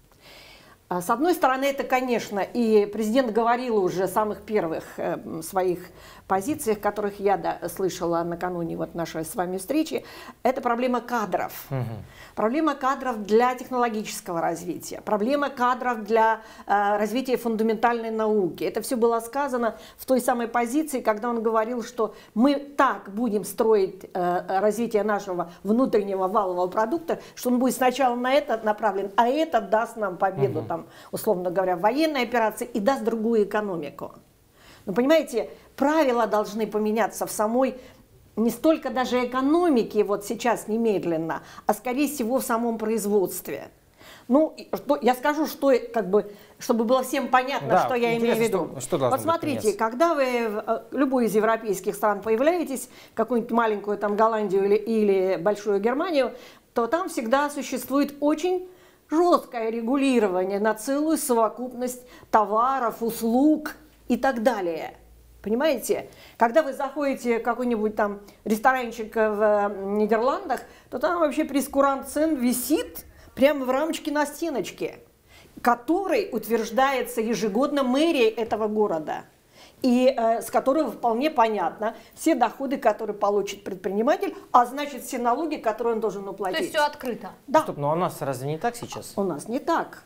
С одной стороны, это, конечно, и президент говорил уже в самых первых своих позициях, которых я слышала накануне вот нашей с вами встречи, это проблема кадров. Проблема кадров для технологического развития, проблема кадров для развития фундаментальной науки. Это все было сказано в той самой позиции, когда он говорил, что мы так будем строить развитие нашего внутреннего валового продукта, что он будет сначала на это направлен, а это даст нам победу, там, условно говоря, в военной операции и даст другую экономику. Но понимаете, правила должны поменяться в самой, не столько даже экономике вот сейчас немедленно, а скорее всего в самом производстве. Ну, я скажу, что чтобы было всем понятно, что я имею в виду. Вот смотрите, когда вы в любой из европейских стран появляетесь, какую-нибудь маленькую там Голландию или большую Германию, то там всегда существует очень жесткое регулирование на целую совокупность товаров, услуг и так далее. Понимаете? Когда вы заходите в какой-нибудь там ресторанчик в Нидерландах, то там вообще прейскурант цен висит прямо в рамочке на стеночке, который утверждается ежегодно мэрией этого города. И с которого вполне понятно все доходы, которые получит предприниматель, а значит все налоги, которые он должен уплатить. То есть все открыто? Да. Стоп, но у нас разве не так сейчас? У нас не так.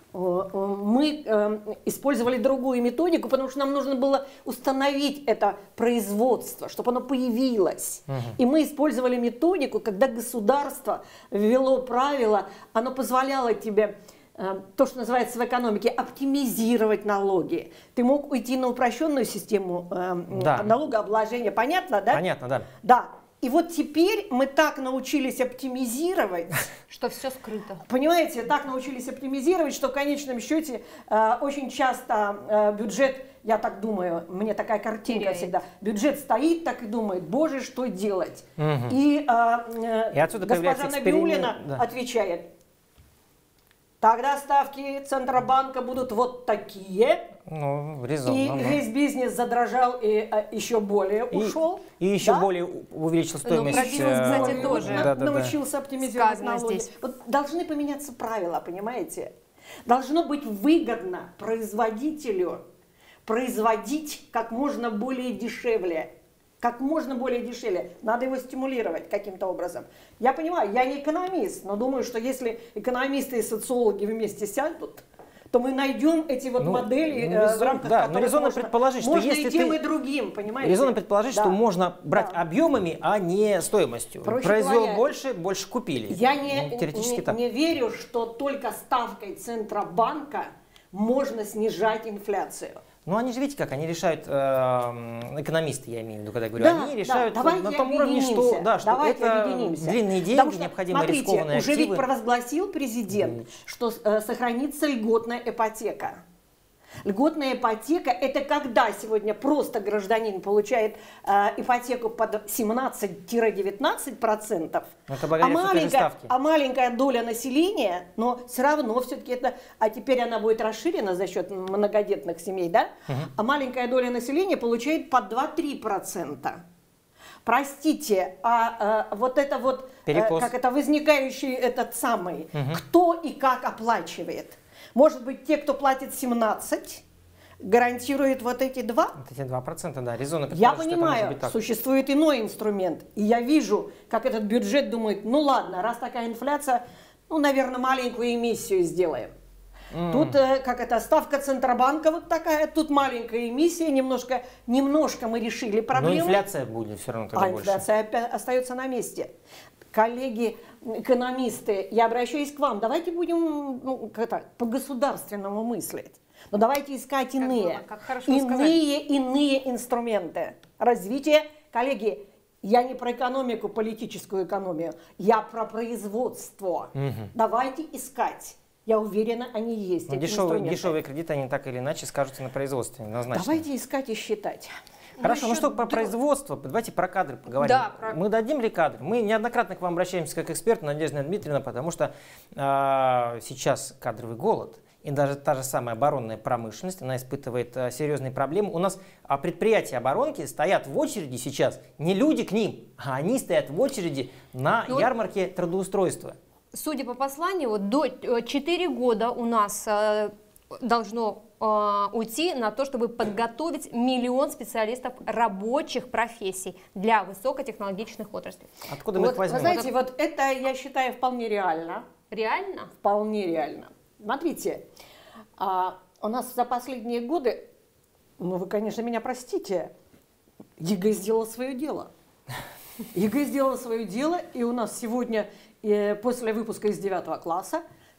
Мы использовали другую методику, потому что нам нужно было установить это производство, чтобы оно появилось. И мы использовали методику, когда государство ввело правила, оно позволяло тебе то, что называется в экономике, оптимизировать налоги. Ты мог уйти на упрощенную систему налогообложения. Понятно, да? Понятно, да. Да. И вот теперь мы так научились оптимизировать, что все скрыто. Понимаете, так научились оптимизировать, что в конечном счете очень часто бюджет, я так думаю, мне такая картинка всегда, бюджет стоит так и думает, боже, что делать? И госпожа Набиуллина отвечает: тогда ставки Центробанка будут вот такие. Ну, резонно. И весь бизнес задрожал и еще более ушел. И еще более увеличил стоимость. Кстати, тоже. Научился оптимизировать налоги. Вот должны поменяться правила, понимаете? Должно быть выгодно производителю производить как можно более дешевле. Как можно более дешевле. Надо его стимулировать каким-то образом. Я понимаю, я не экономист, но думаю, что если экономисты и социологи вместе сядут, то мы найдем эти вот модели, в рамках которых резонно предположить, что можно если и тем, и другим, понимаете? Резонно предположить, что можно брать объемами, а не стоимостью. Произвел больше купили. Я теоретически не верю, что только ставкой Центробанка можно снижать инфляцию. Ну, они же, видите, как они решают, экономисты, я имею в виду, когда я говорю, Да, они решают да, на том уровне, что, да, что это длинные деньги, необходимые рискованные активы. Уже ведь провозгласил президент, что сохранится льготная ипотека. Льготная ипотека – это когда сегодня просто гражданин получает ипотеку под 17-19%, а маленькая доля населения, но все равно все-таки это, а теперь она будет расширена за счет многодетных семей, да? А маленькая доля населения получает под 2-3%. Простите, вот это вот, как это возникающий этот самый, кто и как оплачивает? Может быть, те, кто платит 17, гарантируют вот эти 2? Вот эти 2%, да, резонно. Я понимаю, существует иной инструмент. И я вижу, как этот бюджет думает, ну ладно, раз такая инфляция, ну, наверное, маленькую эмиссию сделаем. Тут, как это, ставка Центробанка вот такая, тут маленькая эмиссия, немножко мы решили проблему. Но инфляция будет все равно тогда больше. Инфляция опять остается на месте. Коллеги, экономисты, я обращаюсь к вам, давайте будем по-государственному мыслить. Но давайте искать иные инструменты развития. Коллеги, я не про экономику, политическую экономию, я про производство. Давайте искать. Я уверена, они есть. Дешевые кредиты, они так или иначе скажутся на производстве, однозначно. Давайте искать и считать. Хорошо, ну что, про производство, давайте про кадры поговорим. Да, Мы дадим ли кадры? Мы неоднократно к вам обращаемся как эксперт, Надежда Дмитриевна, потому что сейчас кадровый голод. И даже та же самая оборонная промышленность, она испытывает серьезные проблемы. У нас предприятия оборонки стоят в очереди сейчас, не люди к ним, а они стоят в очереди на ярмарке трудоустройства. Судя по посланию, вот до 4 года у нас должно уйти на то, чтобы подготовить 1 миллион специалистов рабочих профессий для высокотехнологичных отраслей. Откуда мы их возьмем? Вы знаете, вот это, я считаю, вполне реально. Реально? Вполне реально. Смотрите, у нас за последние годы, ну вы, конечно, меня простите, ЕГЭ сделала свое дело. ЕГЭ сделала свое дело, и у нас сегодня, после выпуска из 9 класса,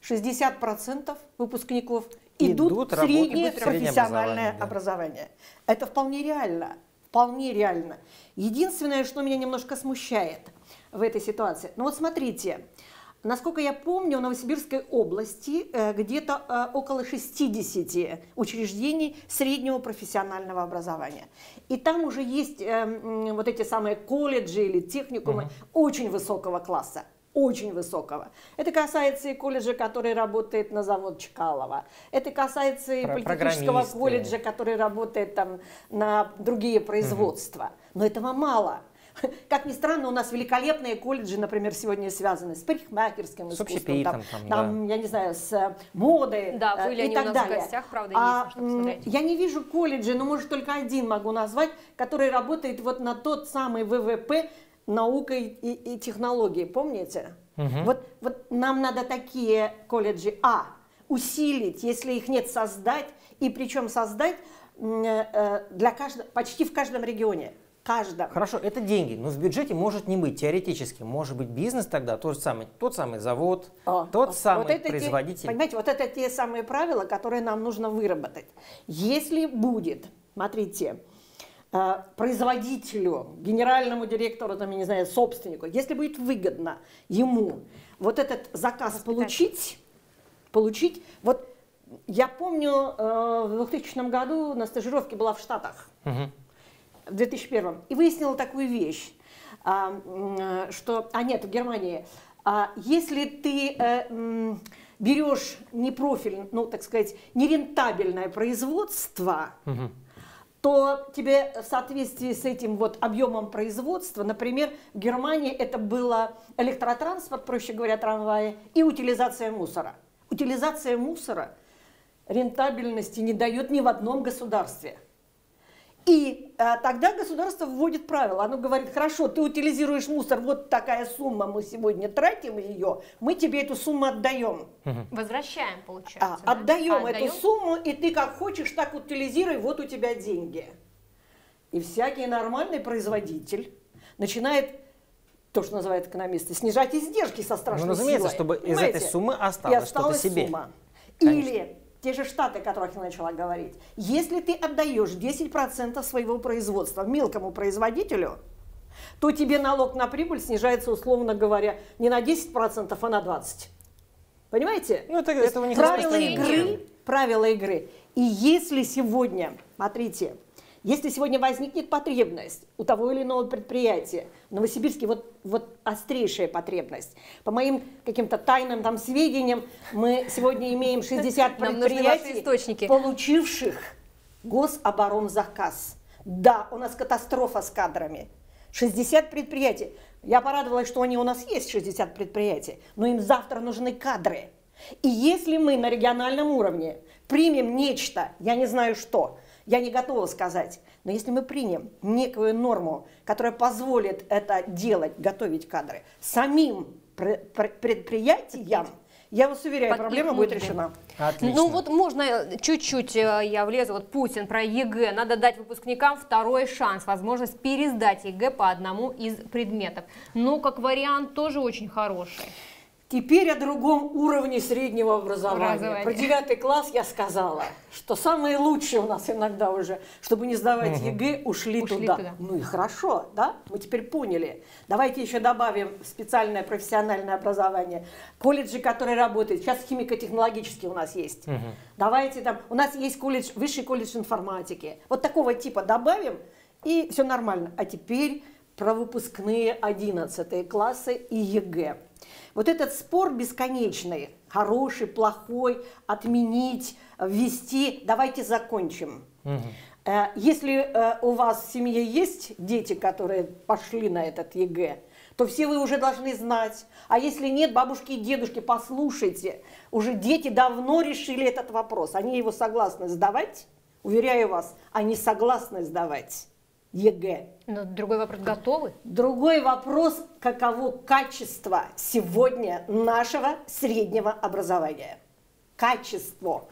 60% выпускников идут в среднее профессиональное образование. Это вполне реально. Вполне реально. Единственное, что меня немножко смущает в этой ситуации, ну вот смотрите, насколько я помню, в Новосибирской области где-то около 60 учреждений среднего профессионального образования. И там уже есть вот эти самые колледжи или техникумы очень высокого класса. Очень высокого. Это касается и колледжа, который работает на завод Чкалова. Это касается и политехнического колледжа, который работает там на другие производства. Но этого мало. Как ни странно, у нас великолепные колледжи, например, сегодня связаны с парикмахерским искусством, там, я не знаю, с модой и так далее. В гостях, правда, есть, я не вижу колледжа, но может только один могу назвать, который работает вот на тот самый ВВП, наука и технологии, помните? Вот нам надо такие колледжи, усилить, если их нет, создать, и причем создать для каждого, почти в каждом регионе. Хорошо, это деньги, но в бюджете может не быть, теоретически. Может быть бизнес тогда, тот самый завод, тот самый производитель. Понимаете, вот это те самые правила, которые нам нужно выработать. Если будет, смотрите, производителю, генеральному директору, там, я не знаю, собственнику, если будет выгодно ему вот этот заказ получить, вот я помню, в 2000 году на стажировке была в Штатах, в 2001, и выяснила такую вещь, что, в Германии, если ты берешь не профиль, ну, так сказать, нерентабельное производство, то тебе в соответствии с этим вот объемом производства, например, в Германии это было электротранспорт, проще говоря, трамваи, и утилизация мусора. Утилизация мусора рентабельности не дает ни в одном государстве. И тогда государство вводит правила. Оно говорит, хорошо, ты утилизируешь мусор, вот такая сумма, мы сегодня тратим ее, мы тебе эту сумму отдаем. Возвращаем, получается. Отдаем эту сумму, и ты как хочешь, так утилизируй, вот у тебя деньги. И всякий нормальный производитель начинает, то, что называют экономисты, снижать издержки со страшной силой. Ну, разумеется, чтобы из этой суммы осталось что-то себе. Или те же Штаты, о которых я начала говорить. Если ты отдаешь 10% своего производства мелкому производителю, то тебе налог на прибыль снижается, условно говоря, не на 10%, а на 20%. Понимаете? Ну, этого не правила игры. И если сегодня, смотрите, если сегодня возникнет потребность у того или иного предприятия, в Новосибирске вот острейшая потребность. По моим каким-то тайным там сведениям, мы сегодня имеем 60 предприятий, получивших гособоронзаказ. Да, у нас катастрофа с кадрами. 60 предприятий. Я порадовалась, что они у нас есть, 60 предприятий, но им завтра нужны кадры. И если мы на региональном уровне примем нечто, я не знаю что, я не готова сказать, но если мы примем некую норму, которая позволит это делать, готовить кадры самим предприятиям, я вас уверяю, проблема будет решена. Отлично. Ну вот можно чуть-чуть, я влезу, вот Путин про ЕГЭ, надо дать выпускникам второй шанс, возможность пересдать ЕГЭ по одному из предметов. Но как вариант тоже очень хороший. Теперь о другом уровне среднего образования. Про 9 класс я сказала, что самые лучшие у нас иногда уже, чтобы не сдавать ЕГЭ, ушли туда. Ну и хорошо, да? Мы теперь поняли. Давайте еще добавим специальное профессиональное образование. Колледжи, которые работают. Сейчас химико-технологические у нас есть. Давайте там, у нас есть колледж, высший колледж информатики. Вот такого типа добавим, и все нормально. А теперь про выпускные 11 классы и ЕГЭ. Вот этот спор бесконечный, хороший, плохой, отменить, ввести, давайте закончим. Если у вас в семье есть дети, которые пошли на этот ЕГЭ, то все вы уже должны знать. А если нет, бабушки и дедушки, послушайте, уже дети давно решили этот вопрос. Они его согласны сдавать, уверяю вас, они согласны сдавать ЕГЭ. Но другой вопрос, готовы? Другой вопрос, каково качество сегодня нашего среднего образования. Качество.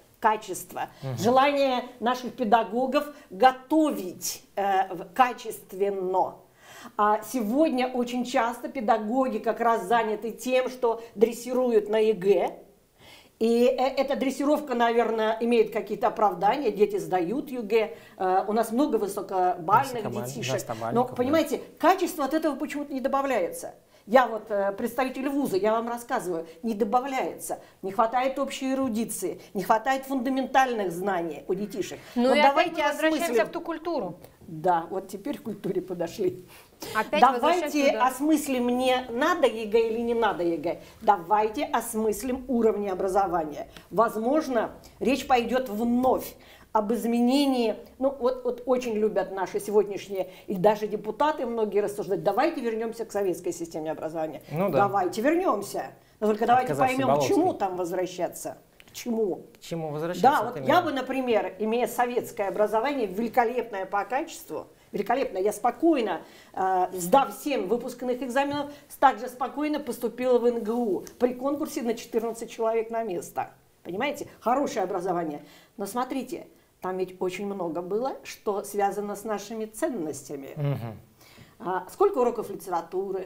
Желание наших педагогов готовить качественно. А сегодня очень часто педагоги как раз заняты тем, что дрессируют на ЕГЭ. И эта дрессировка, наверное, имеет какие-то оправдания, дети сдают ЕГЭ, у нас много высокобальных детишек, но, понимаете, качество от этого почему-то не добавляется. Я вот представитель вуза, я вам рассказываю, не добавляется, не хватает общей эрудиции, не хватает фундаментальных знаний у детишек. Ну и давайте возвращаемся в ту культуру. Да, вот теперь к культуре подошли. Опять давайте осмыслим, мне надо ЕГЭ или не надо ЕГЭ. Давайте осмыслим уровни образования. Возможно, речь пойдет вновь об изменении. Ну, вот очень любят наши сегодняшние, и даже депутаты многие рассуждать. Давайте вернемся к советской системе образования. Ну, да. Давайте вернемся. Но только давайте поймем, к чему там возвращаться. К чему? К чему возвращаться? Да, вот я бы, например, имея советское образование, великолепное по качеству, великолепно, я спокойно, сдав 7 выпускных экзаменов, также спокойно поступила в НГУ при конкурсе на 14 человек на место. Понимаете? Хорошее образование. Но смотрите, там ведь очень много было, что связано с нашими ценностями. Сколько уроков литературы?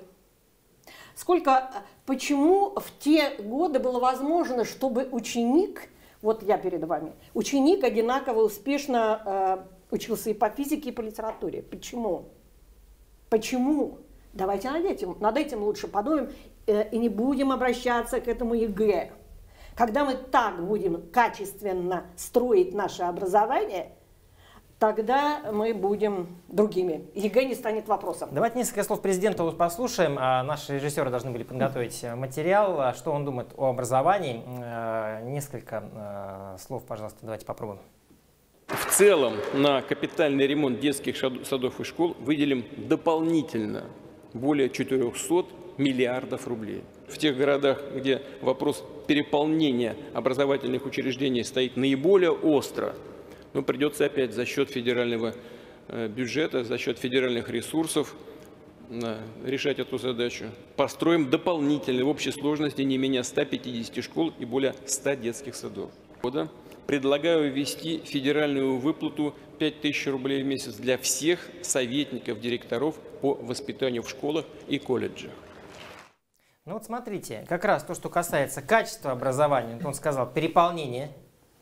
Почему в те годы было возможно, чтобы ученик, вот я перед вами, ученик одинаково успешно учился и по физике, и по литературе? Почему? Почему? Давайте над этим лучше подумаем и не будем обращаться к этому ЕГЭ. Когда мы так будем качественно строить наше образование, тогда мы будем другими. ЕГЭ не станет вопросом. Давайте несколько слов президента послушаем. Наши режиссеры должны были подготовить материал. Что он думает о образовании? Несколько слов, пожалуйста, давайте попробуем. В целом на капитальный ремонт детских садов и школ выделим дополнительно более 400 миллиардов рублей. В тех городах, где вопрос переполнения образовательных учреждений стоит наиболее остро, но придется опять за счет федерального бюджета, за счет федеральных ресурсов решать эту задачу. Построим дополнительно в общей сложности не менее 150 школ и более 100 детских садов. Предлагаю ввести федеральную выплату 5000 рублей в месяц для всех советников, директоров по воспитанию в школах и колледжах. Ну вот смотрите, как раз то, что касается качества образования, он сказал переполнение.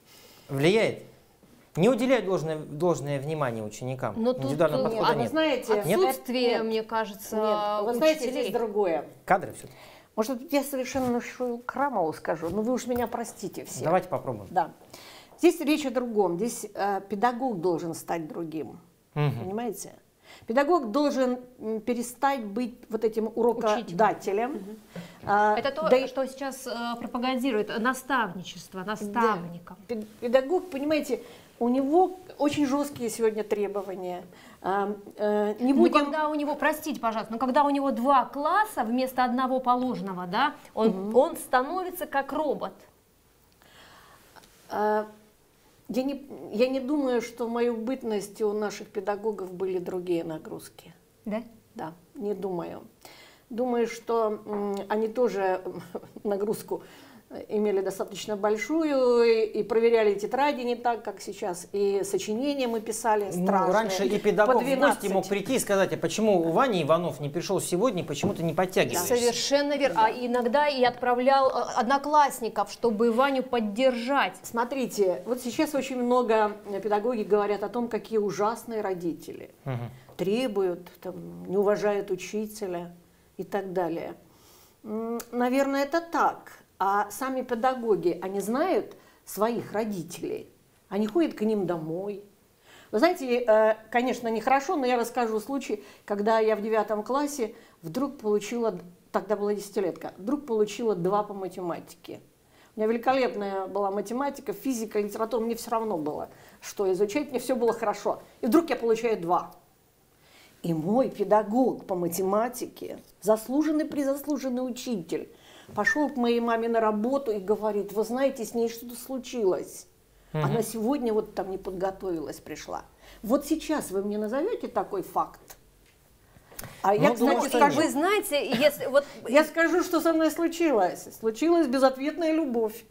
Влияет? Не уделяют должное внимание ученикам. Но тут Индивидуального подхода нет. Вы знаете, отсутствие, мне кажется, нет, вы знаете, здесь другое. Кадры все-таки. Может, я совершенно Крамову скажу, но вы уж меня простите все. Давайте попробуем. Да. Здесь речь о другом. Здесь педагог должен стать другим. Понимаете? Педагог должен перестать быть вот этим урокодателем. Это то, что сейчас пропагандирует наставничество, наставником. Да. Педагог, понимаете, у него очень жесткие сегодня требования. Не будем... Когда у него, простите, пожалуйста, но когда у него 2 класса вместо одного положенного, да, он становится как робот. Я не думаю, что в мою бытность у наших педагогов были другие нагрузки. Да? Да, не думаю. Думаю, что они тоже нагрузку имели достаточно большую, и проверяли тетради не так, как сейчас, и сочинения мы писали страшные. Раньше и педагог в гости мог прийти и сказать, а почему Ваня Иванов не пришел сегодня, почему ты не подтягиваешься? Совершенно верно. А иногда и отправлял одноклассников, чтобы Ваню поддержать. Смотрите, вот сейчас очень много педагоги говорят о том, какие ужасные родители. Требуют, не уважают учителя и так далее. Наверное, это так. А сами педагоги, они знают своих родителей, они ходят к ним домой. Вы знаете, конечно, нехорошо, но я расскажу случай, когда я в 9 классе вдруг получила, тогда была 10-летка, вдруг получила 2 по математике. У меня великолепная была математика, физика, литература, мне все равно было, что изучать, мне все было хорошо. И вдруг я получаю 2. И мой педагог по математике, призаслуженный учитель, пошел к моей маме на работу и говорит, вы знаете, с ней что-то случилось. Она сегодня вот там не подготовилась, пришла. Вот сейчас вы мне назовете такой факт? А я, кстати, скажу, вы знаете, если вот я скажу, что со мной случилось. Случилась безответная любовь.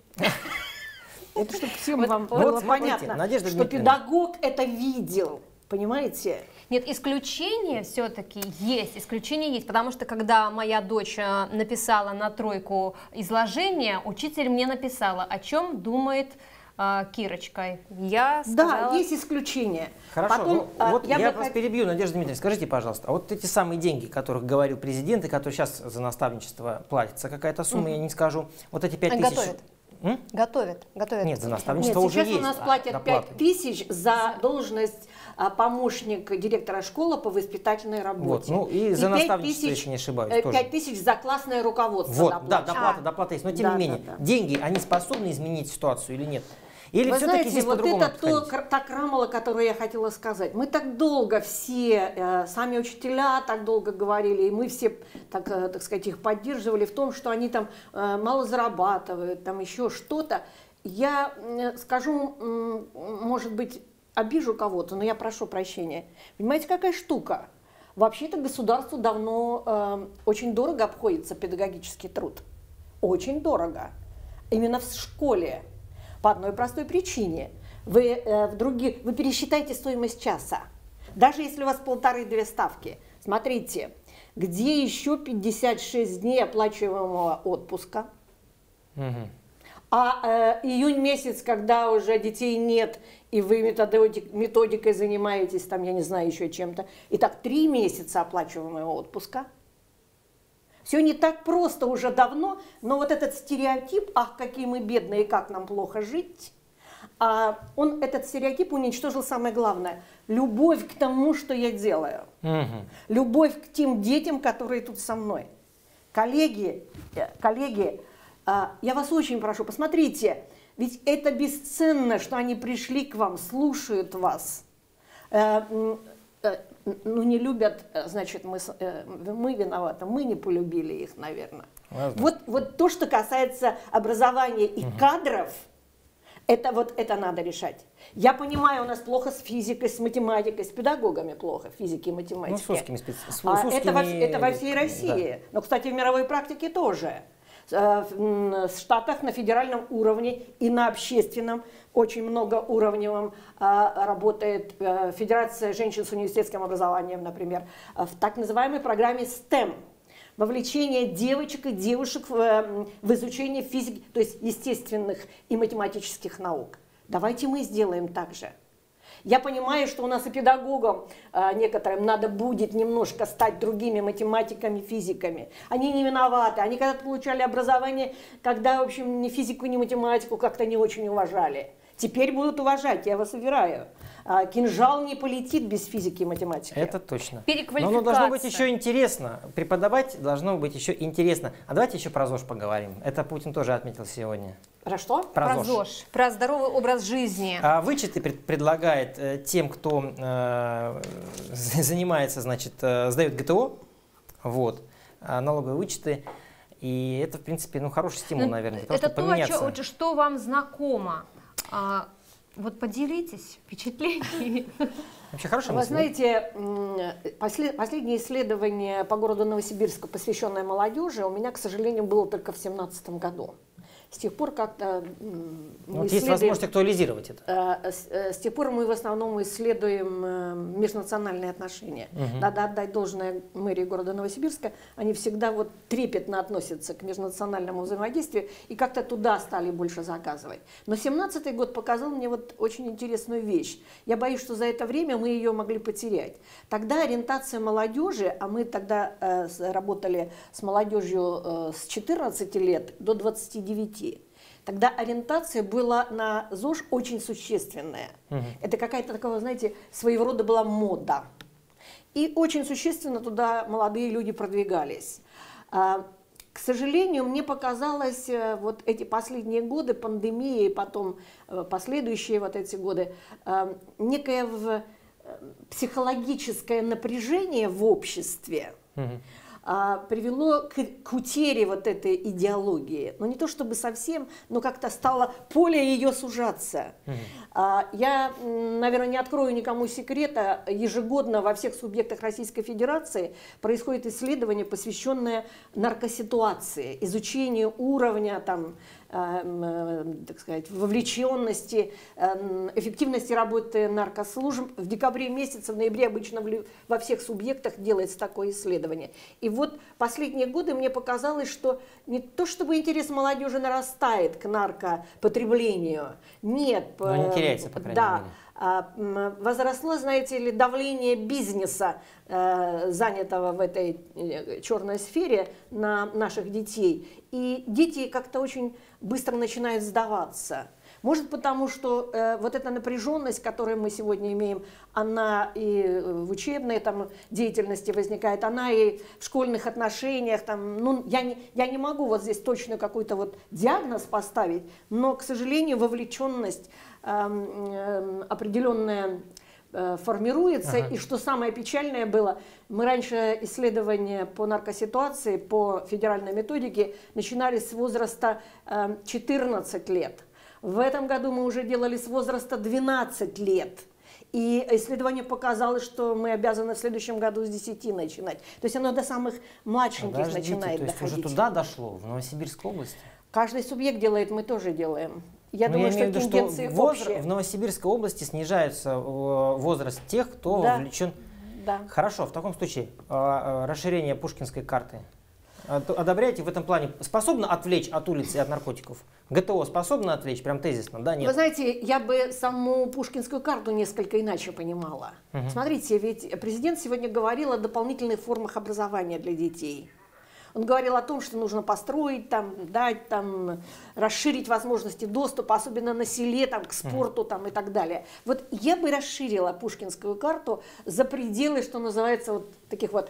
Это чтобы всем вам было понятно, что педагог это видел. Понимаете? Нет, исключения все-таки есть, потому что когда моя дочь написала на 3 изложение, учитель мне написала, о чем думает Кирочка. Я сказала... Да, есть исключения. Хорошо, потом, вот я вас перебью, Надежда Дмитриевна, скажите, пожалуйста, а вот эти самые деньги, о которых говорил президент, и которые сейчас за наставничество платятся, какая-то сумма, я не скажу, вот эти 5 тысяч... Готовят. Нет, за наставничество уже есть. Сейчас у нас платят 5 тысяч за должность помощник директора школы по воспитательной работе. Вот, ну и за наставничество, если не ошибаюсь, 5 тысяч за классное руководство. Вот, да, доплата есть. Но тем не менее, деньги, они способны изменить ситуацию или нет? Или вы все-таки знаете, здесь вот по-другому это та крамола, которую я хотела сказать. Мы так долго все, сами учителя так долго говорили, и мы все, так сказать, их поддерживали в том, что они там мало зарабатывают, там еще что-то. Я скажу, может быть, обижу кого-то, но я прошу прощения. Понимаете, какая штука? Вообще-то государству давно очень дорого обходится педагогический труд. Очень дорого. Именно в школе. По одной простой причине. Вы пересчитайте стоимость часа. Даже если у вас 1,5-2 ставки. Смотрите, где еще 56 дней оплачиваемого отпуска? А июнь месяц, когда уже детей нет, и вы методикой занимаетесь, там, я не знаю, еще чем-то. Итак, 3 месяца оплачиваемого отпуска. Все не так просто уже давно, но вот этот стереотип, ах, какие мы бедные, и как нам плохо жить, этот стереотип уничтожил самое главное – любовь к тому, что я делаю. Любовь к тем детям, которые тут со мной. Коллеги, я вас очень прошу, посмотрите, ведь это бесценно, что они пришли к вам, слушают вас. Ну, не любят, значит, мы виноваты, мы не полюбили их, наверное. Вот то, что касается образования и кадров, это надо решать. Я понимаю, у нас плохо с физикой, с математикой, с педагогами плохо, физики и математики. Ну, с узкими специалистами. Это во всей России, да. Но, кстати, в мировой практике тоже. В Штатах на федеральном уровне и на общественном, очень многоуровневом работает Федерация женщин с университетским образованием, например, в так называемой программе STEM. Вовлечение девочек и девушек в изучение физики, то есть естественных и математических наук. Давайте мы сделаем так же. Я понимаю, что у нас и педагогам некоторым надо будет немножко стать другими математиками, физиками. Они не виноваты. Они когда-то получали образование, когда, в общем, ни физику, ни математику как-то не очень уважали. Теперь будут уважать, я вас уверяю. Кинжал не полетит без физики и математики. Это точно. Переквалификация. Но должно быть еще интересно. Преподавать должно быть еще интересно. А давайте еще про ЗОЖ поговорим. Это Путин тоже отметил сегодня. Про что? Про ЗОЖ. Про здоровый образ жизни. Вычеты предлагает тем, кто занимается, значит, сдает ГТО, вот, налоговые вычеты. И это, в принципе, ну, хороший стимул, наверное, для того, это чтобы поменяться. То, что вам знакомо. Вот поделитесь впечатлениями. Вообще хорошая Вы мысль. знаете, последнее исследование по городу Новосибирску, посвященное молодежи, у меня, к сожалению, было только в 2017 году. С тех пор как-то вот есть возможность актуализировать это. С тех пор мы в основном исследуем межнациональные отношения. Надо отдать должное мэрии города Новосибирска. Они всегда вот трепетно относятся к межнациональному взаимодействию и как-то туда стали больше заказывать. Но 2017 год показал мне вот очень интересную вещь. Я боюсь, что за это время мы ее могли потерять. Тогда ориентация молодежи, а мы тогда работали с молодежью с 14 лет до 29. Тогда ориентация была на ЗОЖ очень существенная. Это какая-то такая, знаете, своего рода была мода. И очень существенно туда молодые люди продвигались. К сожалению, мне показалось, вот эти последние годы, пандемия и потом последующие вот эти годы, некое психологическое напряжение в обществе, привело к утере вот этой идеологии. Ну, не то чтобы совсем, но как-то стало поле ее сужаться. Я, наверное, не открою никому секрета, ежегодно во всех субъектах Российской Федерации происходит исследование, посвященное наркоситуации, изучению уровня, там, так сказать, вовлеченности, эффективности работы наркослужб. В декабре месяце, в ноябре обычно во всех субъектах делается такое исследование. И вот последние годы мне показалось, что не то чтобы интерес молодежи нарастает к наркопотреблению, нет. Но не теряется, по крайней мере. Возросло, знаете ли, давление бизнеса, занятого в этой черной сфере, на наших детей. И дети как-то очень быстро начинают сдаваться. Может, потому что вот эта напряженность, которую мы сегодня имеем, она и в учебной там деятельности возникает, она и в школьных отношениях. Там, ну, я не могу вот здесь точно какой-то вот диагноз поставить, но, к сожалению, вовлеченность определенная формируется. И что самое печальное было, мы раньше исследования по наркоситуации, по федеральной методике начинали с возраста 14 лет. В этом году мы уже делали с возраста 12 лет. И исследование показало, что мы обязаны в следующем году с 10 начинать. То есть оно до самых младшеньких начинает то есть доходить. уже туда дошло, в Новосибирской области? Каждый субъект делает, мы тоже делаем. Я думаю, что имею в виду, тенденции общие. В Новосибирской области снижается возраст тех, кто вовлечен. Да. Хорошо, в таком случае расширение пушкинской карты одобряете в этом плане? Способно отвлечь от улицы и от наркотиков? ГТО способно отвлечь, прям тезисно, да, нет? Вы знаете, я бы саму пушкинскую карту несколько иначе понимала. Смотрите, ведь президент сегодня говорил о дополнительных формах образования для детей. Он говорил о том, что нужно построить, там, дать, там, расширить возможности доступа, особенно на селе, там, к спорту там, и так далее. Вот я бы расширила пушкинскую карту за пределы, что называется, вот таких вот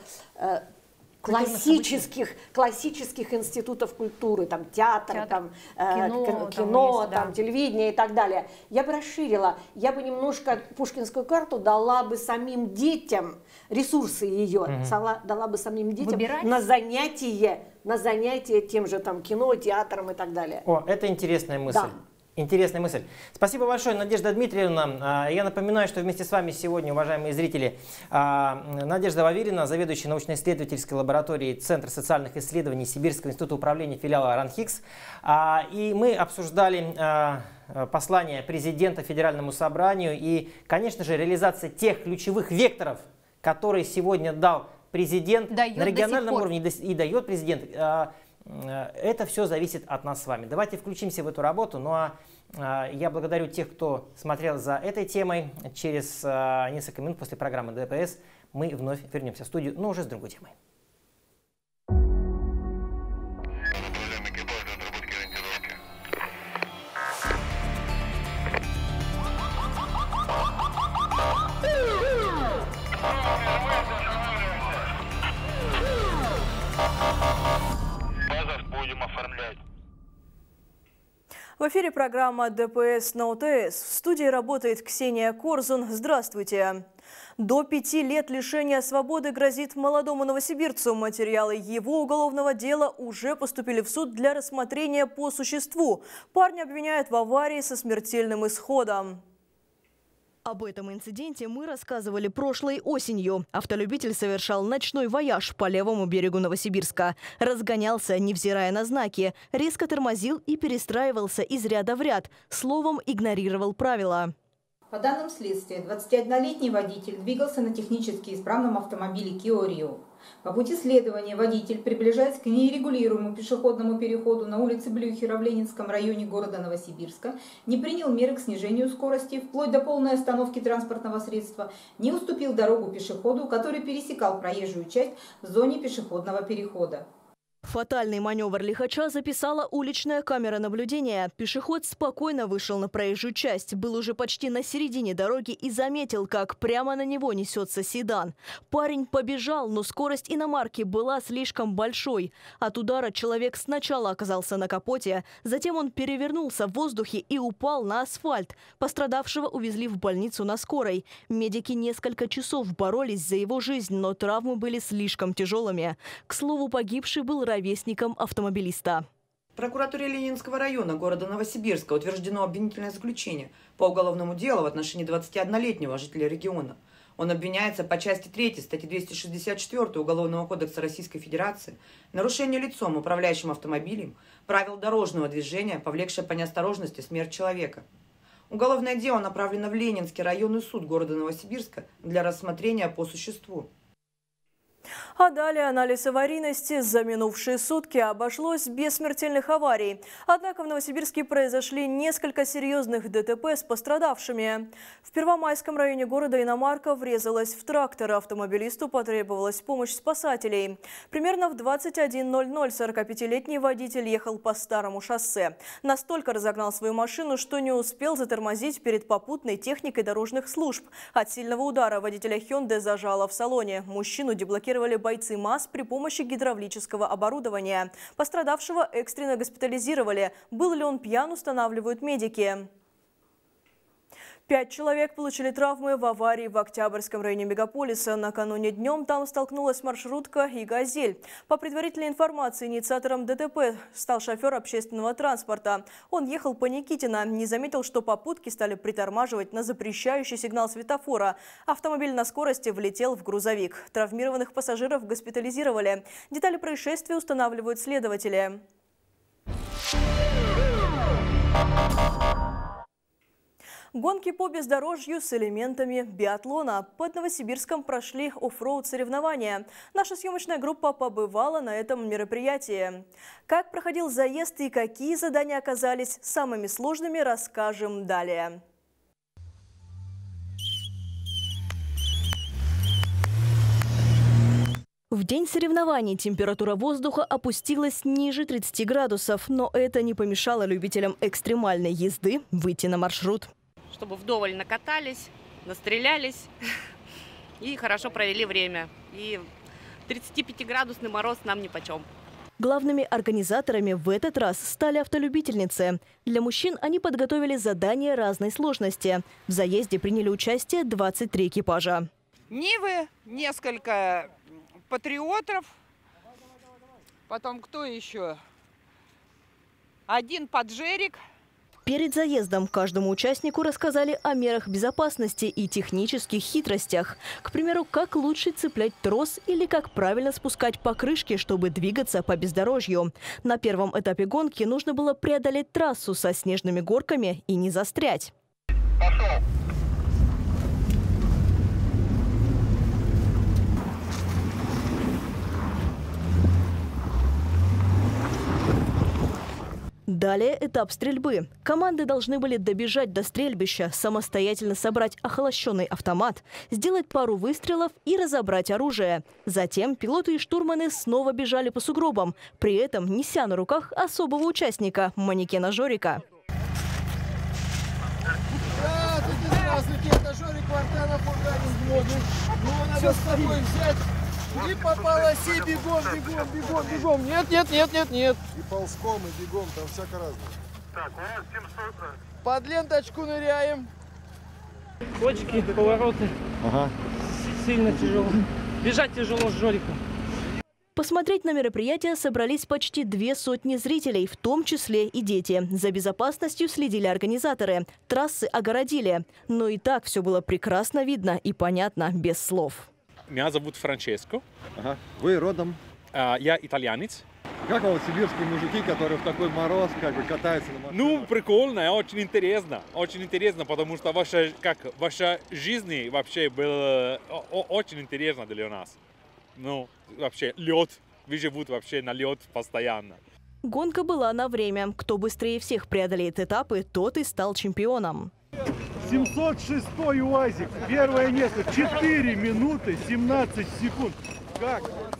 классических институтов культуры, там, театр, там, кино, там, телевидение и так далее. Я бы расширила, я бы немножко пушкинскую карту дала бы самим детям, ресурсы ее, дала бы самим детям на занятия тем же там, кино, театром и так далее. О, это интересная мысль. Да. Интересная мысль. Спасибо большое, Надежда Дмитриевна. Я напоминаю, что вместе с вами сегодня, уважаемые зрители, Надежда Вавирина, заведующая научно-исследовательской лабораторией Центра социальных исследований Сибирского института управления филиала РАНХИКС. И мы обсуждали послание президента Федеральному собранию и, конечно же, реализация тех ключевых векторов, которые сегодня дал президент на региональном уровне и дает президент. это все зависит от нас с вами. Давайте включимся в эту работу. Ну а я благодарю тех, кто смотрел за этой темой. Через несколько минут после программы ДПС мы вновь вернемся в студию, но уже с другой темой. В эфире программа ДПС на ОТС. В студии работает Ксения Корзун. Здравствуйте. До 5 лет лишения свободы грозит молодому новосибирцу. Материалы его уголовного дела уже поступили в суд для рассмотрения по существу. Парня обвиняют в аварии со смертельным исходом. Об этом инциденте мы рассказывали прошлой осенью. Автолюбитель совершал ночной вояж по левому берегу Новосибирска. Разгонялся, невзирая на знаки, резко тормозил и перестраивался из ряда в ряд. Словом, игнорировал правила. По данным следствия, 21-летний водитель двигался на технически исправном автомобиле Kia Rio. По пути следования водитель, приближаясь к нерегулируемому пешеходному переходу на улице Блюхера в Ленинском районе города Новосибирска, не принял меры к снижению скорости, вплоть до полной остановки транспортного средства, не уступил дорогу пешеходу, который пересекал проезжую часть в зоне пешеходного перехода. Фатальный маневр лихача записала уличная камера наблюдения. Пешеход спокойно вышел на проезжую часть, был уже почти на середине дороги и заметил, как прямо на него несется седан. Парень побежал, но скорость иномарки была слишком большой. От удара человек сначала оказался на капоте, затем он перевернулся в воздухе и упал на асфальт. Пострадавшего увезли в больницу на скорой. Медики несколько часов боролись за его жизнь, но травмы были слишком тяжелыми. К слову, погибший был ровесником автомобилиста. В прокуратуре Ленинского района города Новосибирска утверждено обвинительное заключение по уголовному делу в отношении 21-летнего жителя региона. Он обвиняется по части 3 статьи 264 Уголовного кодекса Российской Федерации нарушение лицом, управляющим автомобилем, правил дорожного движения, повлекшее по неосторожности смерть человека. Уголовное дело направлено в Ленинский районный суд города Новосибирска для рассмотрения по существу. А далее анализ аварийности. За минувшие сутки обошлось без смертельных аварий. Однако в Новосибирске произошли несколько серьезных ДТП с пострадавшими. В Первомайском районе города иномарка врезалась в трактор. Автомобилисту потребовалась помощь спасателей. Примерно в 21:00 45-летний водитель ехал по старому шоссе. Настолько разогнал свою машину, что не успел затормозить перед попутной техникой дорожных служб. От сильного удара водителя Hyundai зажало в салоне. Мужчину деблокировали бойцы МАЗ при помощи гидравлического оборудования. Пострадавшего экстренно госпитализировали. Был ли он пьян, устанавливают медики. 5 человек получили травмы в аварии в Октябрьском районе мегаполиса. Накануне днем там столкнулась маршрутка и «Газель». По предварительной информации, инициатором ДТП стал шофер общественного транспорта. Он ехал по Никитина, не заметил, что попутки стали притормаживать на запрещающий сигнал светофора. Автомобиль на скорости влетел в грузовик. Травмированных пассажиров госпитализировали. Детали происшествия устанавливают следователи. Гонки по бездорожью с элементами биатлона. Под Новосибирском прошли оффроуд соревнования. Наша съемочная группа побывала на этом мероприятии. Как проходил заезд и какие задания оказались самыми сложными, расскажем далее. В день соревнований температура воздуха опустилась ниже 30 градусов, но это не помешало любителям экстремальной езды выйти на маршрут. Чтобы вдоволь накатались, настрелялись и хорошо провели время. И 35-градусный мороз нам нипочем. Главными организаторами в этот раз стали автолюбительницы. Для мужчин они подготовили задания разной сложности. В заезде приняли участие 23 экипажа. Нивы, несколько патриотов, потом кто еще? Один поджерик. Перед заездом каждому участнику рассказали о мерах безопасности и технических хитростях. К примеру, как лучше цеплять трос или как правильно спускать покрышки, чтобы двигаться по бездорожью. На первом этапе гонки нужно было преодолеть трассу со снежными горками и не застрять. Пошел. Далее этап стрельбы. Команды должны были добежать до стрельбища, самостоятельно собрать охолощенный автомат, сделать пару выстрелов и разобрать оружие. Затем пилоты и штурманы снова бежали по сугробам, при этом неся на руках особого участника – манекена Жорика. Здравствуйте, это Жорик Вартанов, Ну, надо с собой взять. И по полосе бегом. Нет. И ползком, и бегом, там всяко разное. Так, у нас 700. Под ленточку ныряем. Кочки, повороты. Ага. Сильно тяжело. Бежать тяжело с Жориком. Посмотреть на мероприятие собрались почти 200 зрителей, в том числе и дети. За безопасностью следили организаторы. Трассы огородили. Но и так все было прекрасно видно и понятно, без слов. Меня зовут Франческо. Ага. Вы родом? Я итальянец. Как вам сибирские мужики, которые в такой мороз катаются на машинах? Ну, прикольно, очень интересно. Очень интересно, потому что ваша жизнь вообще была очень интересна для нас. Ну, вообще, лед. Вы живут вообще на лед постоянно. Гонка была на время. Кто быстрее всех преодолеет этапы, тот и стал чемпионом. 706-й УАЗик. Первое место. 4 минуты 17 секунд. Как?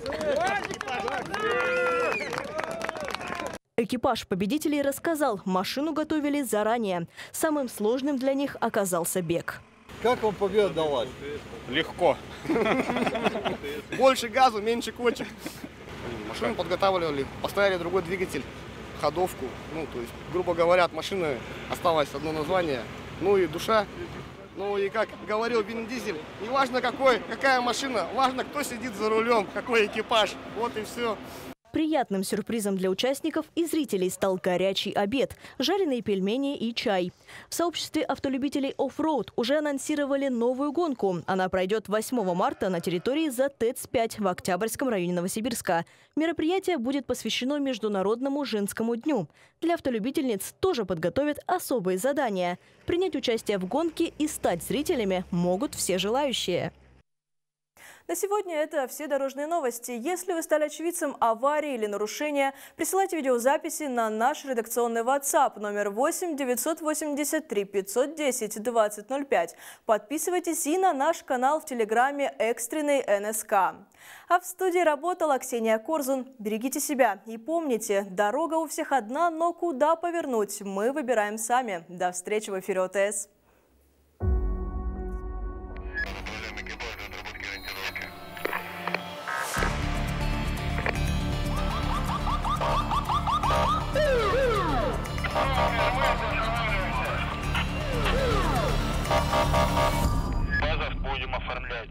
Экипаж победителей рассказал, машину готовили заранее. Самым сложным для них оказался бег. Как вам победа далась? Легко. Больше газу, меньше кочек. Машину подготавливали, поставили другой двигатель, ходовку. Ну, то есть, грубо говоря, от машины осталось одно название. Ну и душа. Ну и как говорил Вин Дизель, не важно какая машина, важно, кто сидит за рулем, какой экипаж. Вот и все. Приятным сюрпризом для участников и зрителей стал горячий обед, жареные пельмени и чай. В сообществе автолюбителей оффроуд уже анонсировали новую гонку. Она пройдет 8 марта на территории ЗАТЭЦ-5 в Октябрьском районе Новосибирска. Мероприятие будет посвящено Международному женскому дню. Для автолюбительниц тоже подготовят особые задания. Принять участие в гонке и стать зрителями могут все желающие. На сегодня это все дорожные новости. Если вы стали очевидцем аварии или нарушения, присылайте видеозаписи на наш редакционный WhatsApp номер 8 983 510 2005. Подписывайтесь и на наш канал в Телеграме «Экстренный НСК». А в студии работала Ксения Корзун. Берегите себя и помните, дорога у всех одна, но куда повернуть мы выбираем сами. До встречи в эфире ОТС. Будем оформлять.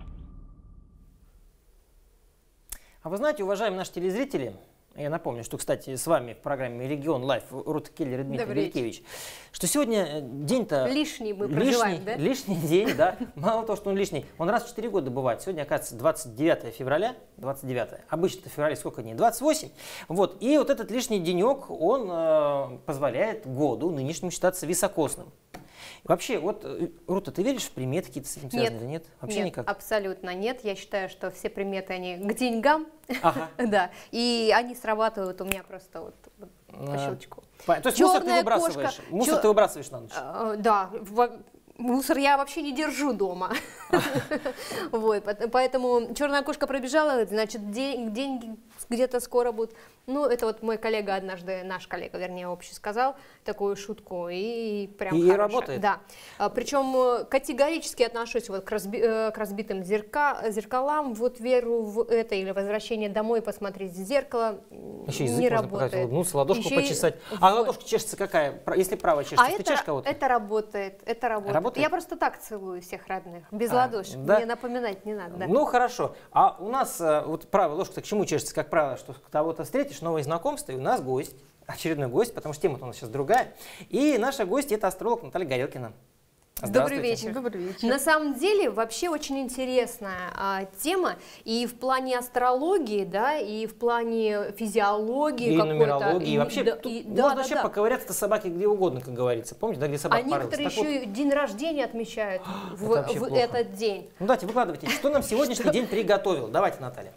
А вы знаете, уважаемые наши телезрители, я напомню, что, кстати, с вами в программе «Регион Лайф» Рута Келлер и Дмитрий Белькевич, что сегодня день-то... Лишний мы проживаем, да? Лишний день, да. Мало того, что он лишний, он раз в 4 года бывает. Сегодня, оказывается, 29 февраля, 29. Обычно-то в феврале сколько дней? 28. Вот. И вот этот лишний денек, он позволяет году нынешнему считаться високосным. Вообще, вот, Рута, ты веришь в приметы какие-то с этим связаны или нет? Вообще нет, никак? Абсолютно нет. Я считаю, что все приметы, они к деньгам, ага. Да, и они срабатывают у меня просто вот по щелчку. То есть мусор ты выбрасываешь? Мусор ты выбрасываешь на ночь? Да, мусор я вообще не держу дома. Вот, поэтому черная кошка пробежала, значит, деньги где-то скоро будут. Ну, это вот мой коллега однажды, наш коллега, вернее, общий, сказал такую шутку, и прям и работает. Да. Причем категорически отношусь вот к разбитым зеркалам, вот веру в это, или возвращение домой, посмотреть в зеркало, еще не работает. Показать, улыбнуться, ладошку еще почесать. А ладошка чешется какая? Если правая чешется, ты чешешь кого-то? Это работает, это работает. Я просто так целую всех родных, без ладошек, да? Мне напоминать не надо. Да. Ну, хорошо. А у нас вот правая ладошка к чему чешется? Как правило, что кого-то встретишь, новые знакомства, и у нас гость, очередной гость, потому что тема у нас сейчас другая. И наша гость – это астролог Наталья Горелкина. Добрый вечер. Добрый вечер. На самом деле, вообще очень интересная тема и в плане астрологии, да, и в плане физиологии, и нумерологии, и вообще можно вообще поковыряться собаки где угодно, как говорится. Помните, да, где собака порылась? А некоторые еще и день рождения отмечают в этот день. Ну давайте, выкладывайте, что нам сегодняшний день приготовил. Давайте, Наталья.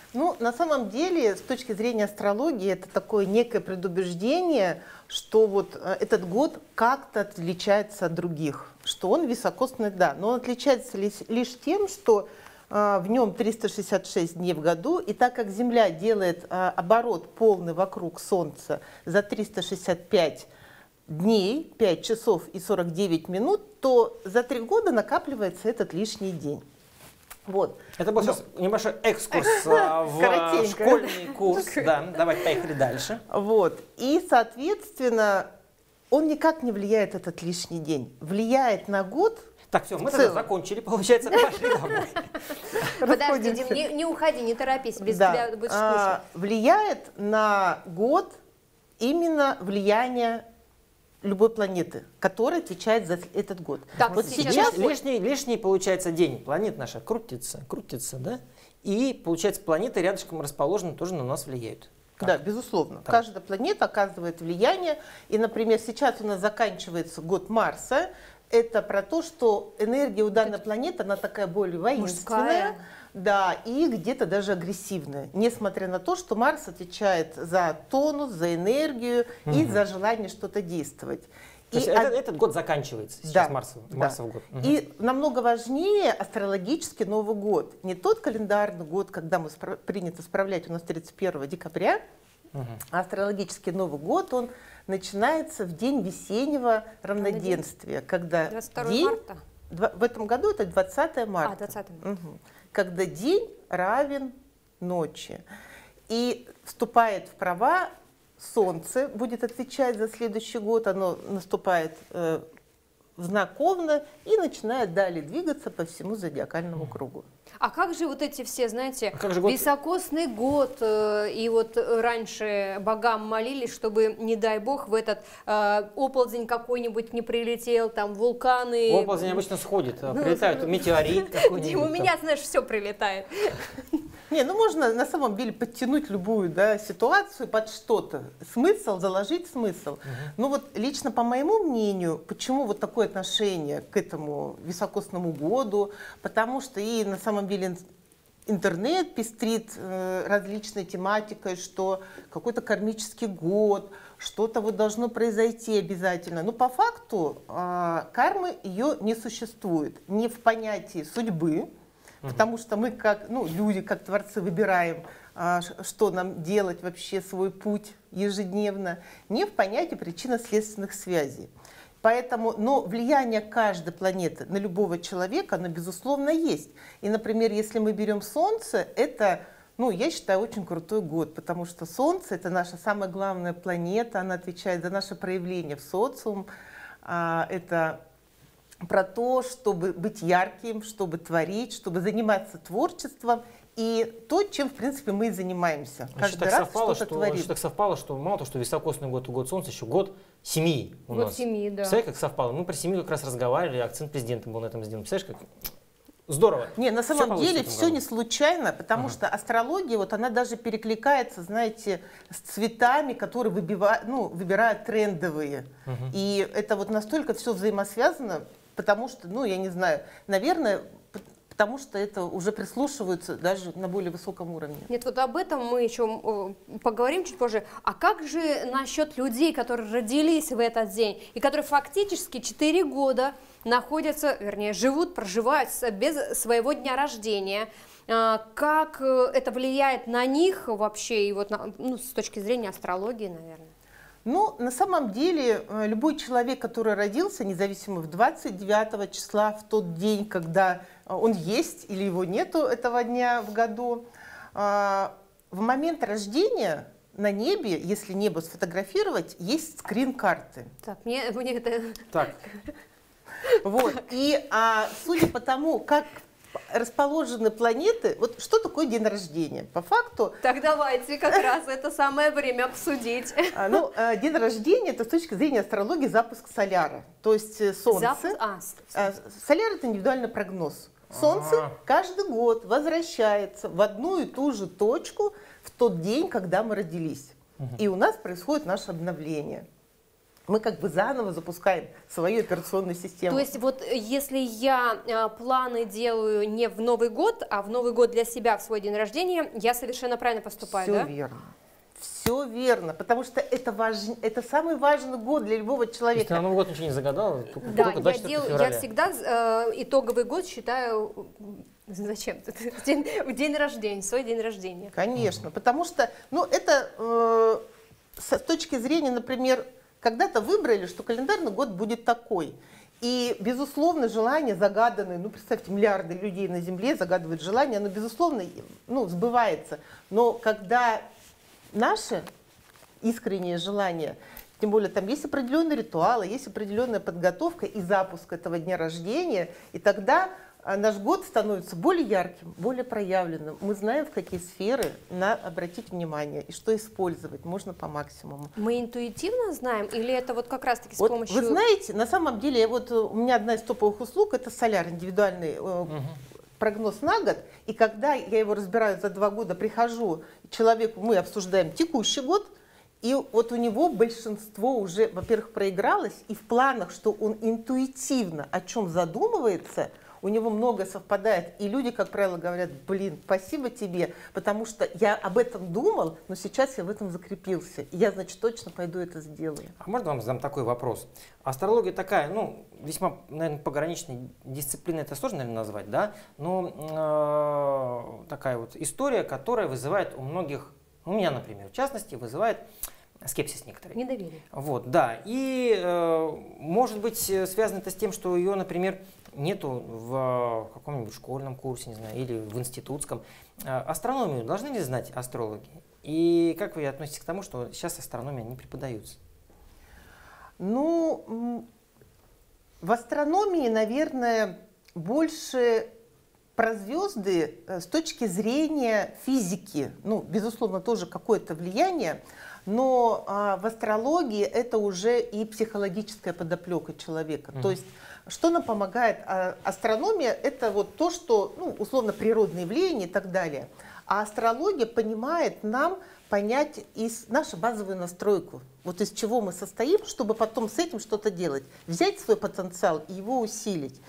Ну, на самом деле, с точки зрения астрологии, это такое некое предубеждение, что вот этот год как-то отличается от других, что он високосный, да, но он отличается лишь тем, что в нем 366 дней в году, и так как Земля делает оборот полный вокруг Солнца за 365 дней, 5 часов и 49 минут, то за 3 года накапливается этот лишний день. Вот. Это был сейчас небольшой экскурс в школьный курс. Да, давайте поехали дальше. Вот. И, соответственно, он никак не влияет, этот лишний день. Влияет на год. Так, все, мы тогда закончили, получается, пошли домой. Подожди, Дим, не уходи, не торопись, без тебя будет скучно. Влияет на год именно влияние любой планеты, которая отвечает за этот год. Так, вот сейчас лишний получается день. Планета наша крутится, да? И получается, планеты рядышком расположены, тоже на нас влияют. Как? Да, безусловно. Так. Каждая планета оказывает влияние. И, например, сейчас у нас заканчивается год Марса. Это про то, что энергия у данной планеты, она такая более воинственная. Да, и где-то даже агрессивная, несмотря на то, что Марс отвечает за тонус, за энергию и за желание что-то действовать. То есть этот год заканчивается сейчас, Марсов год. И намного важнее астрологический Новый год. Не тот календарный год, когда мы принято справлять у нас 31 декабря, а астрологический Новый год, он начинается в день весеннего равноденствия, когда 22 день, марта. В этом году это 20 марта. 20 марта. Когда день равен ночи. И вступает в права Солнце, будет отвечать за следующий год, оно наступает в знак Овна и начинает далее двигаться по всему зодиакальному кругу. А как же вот эти все, знаете, високосный год, и вот раньше богам молились, чтобы, не дай бог, в этот оползень какой-нибудь не прилетел, там вулканы. Оползень обычно сходит, прилетают метеорит какой-нибудь. У меня, знаешь, все прилетает. Не, ну можно на самом деле подтянуть любую ситуацию под что-то. Смысл, заложить смысл. Ну вот лично по моему мнению, почему вот такое отношение к этому високосному году? Потому что и на самом деле интернет пестрит различной тематикой, что какой-то кармический год, что-то вот должно произойти обязательно. Но по факту кармы ее не существует. Не в понятии судьбы, потому что мы как люди, как творцы выбираем, что нам делать вообще, свой путь ежедневно, не в понятии причинно-следственных связей. Поэтому, но влияние каждой планеты на любого человека, оно безусловно есть. И, например, если мы берем Солнце, это, я считаю, очень крутой год, потому что Солнце — это наша самая главная планета, она отвечает за наше проявление в социум, это про то, чтобы быть ярким, чтобы творить, чтобы заниматься творчеством. И то, чем, в принципе, мы и занимаемся. Каждый раз что-то творим. Так совпало, что мало того, что високосный год и год Солнца, еще год семьи у нас. Год семьи, да. Представляете, как совпало? Мы про семью как раз разговаривали, акцент президента был на этом сделан. Представляешь, как здорово. Не, на самом деле все не случайно, потому что астрология, вот она даже перекликается, знаете, с цветами, которые выбирают трендовые. И это вот настолько все взаимосвязано, потому что, я не знаю, наверное, потому что это уже прислушиваются даже на более высоком уровне. Нет, вот об этом мы еще поговорим чуть позже. А как же насчет людей, которые родились в этот день и которые фактически 4 года находятся, вернее, живут, проживают без своего дня рождения? Как это влияет на них вообще, и вот с точки зрения астрологии, наверное? На самом деле, любой человек, который родился, независимо в 29 числа, в тот день, когда он есть или его нету этого дня в году, в момент рождения на небе, если небо сфотографировать, есть скрин-карты. Так, мне это... Так. Вот. И судя по тому, как расположены планеты, вот что такое день рождения? По факту... Так давайте как раз это самое время обсудить. День рождения — это с точки зрения астрологии запуск соляра. То есть Солнце... Соляр — это индивидуальный прогноз. Солнце каждый год возвращается в одну и ту же точку в тот день, когда мы родились. И у нас происходит наше обновление. мы как бы заново запускаем свою операционную систему. То есть вот если я планы делаю не в Новый год, а в Новый год для себя, в свой день рождения, я совершенно правильно поступаю, Все да? верно. Все верно, потому что это самый важный год для любого человека. Если на Новый год ничего не загадал, Да, только я всегда итоговый год считаю, зачем? В день рождения, свой день рождения. Конечно, потому что, ну, это с точки зрения, например, когда-то выбрали, что календарный год будет такой. И, безусловно, желание загаданное, ну, представьте, миллиарды людей на Земле загадывают желание, оно, безусловно, ну, сбывается. Но когда наше искреннее желание, тем более там есть определенные ритуалы, есть определенная подготовка и запуск этого дня рождения, и тогда наш год становится более ярким, более проявленным. Мы знаем, в какие сферы обратить внимание и что использовать можно по максимуму. Мы интуитивно знаем или это вот как раз-таки с вот помощью... Вы знаете, на самом деле, вот у меня одна из топовых услуг – это соляр, индивидуальный прогноз на год. И когда я его разбираю за 2 года, прихожу к человеку, мы обсуждаем текущий год, и вот у него большинство уже, во-первых, проигралось, и в планах, что он интуитивно о чем задумывается, у него многое совпадает. И люди, как правило, говорят: блин, спасибо тебе, потому что я об этом думал, но сейчас я в этом закрепился. И я, значит, точно пойду это сделаю. А можно вам задам такой вопрос? Астрология такая, ну, весьма, наверное, пограничной дисциплиной, это сложно, наверное, назвать, да? Но такая вот история, которая вызывает у многих, у меня, например, в частности, вызывает скепсис некоторый. Недоверие. Вот, да. И может быть связано это с тем, что ее, например, нету в каком-нибудь школьном курсе, не знаю, или в институтском. Астрономию должны ли знать астрологи? И как вы относитесь к тому, что сейчас астрономия не преподается? Ну, в астрономии, наверное, больше про звезды с точки зрения физики. Ну, безусловно, тоже какое-то влияние, но в астрологии это уже и психологическая подоплека человека. То есть, что нам помогает? Астрономия – это вот то, что, ну, условно, природные явления и так далее. А астрология понимает нам понять нашу базовую настройку, вот из чего мы состоим, чтобы потом с этим что-то делать. Взять свой потенциал и его усилить.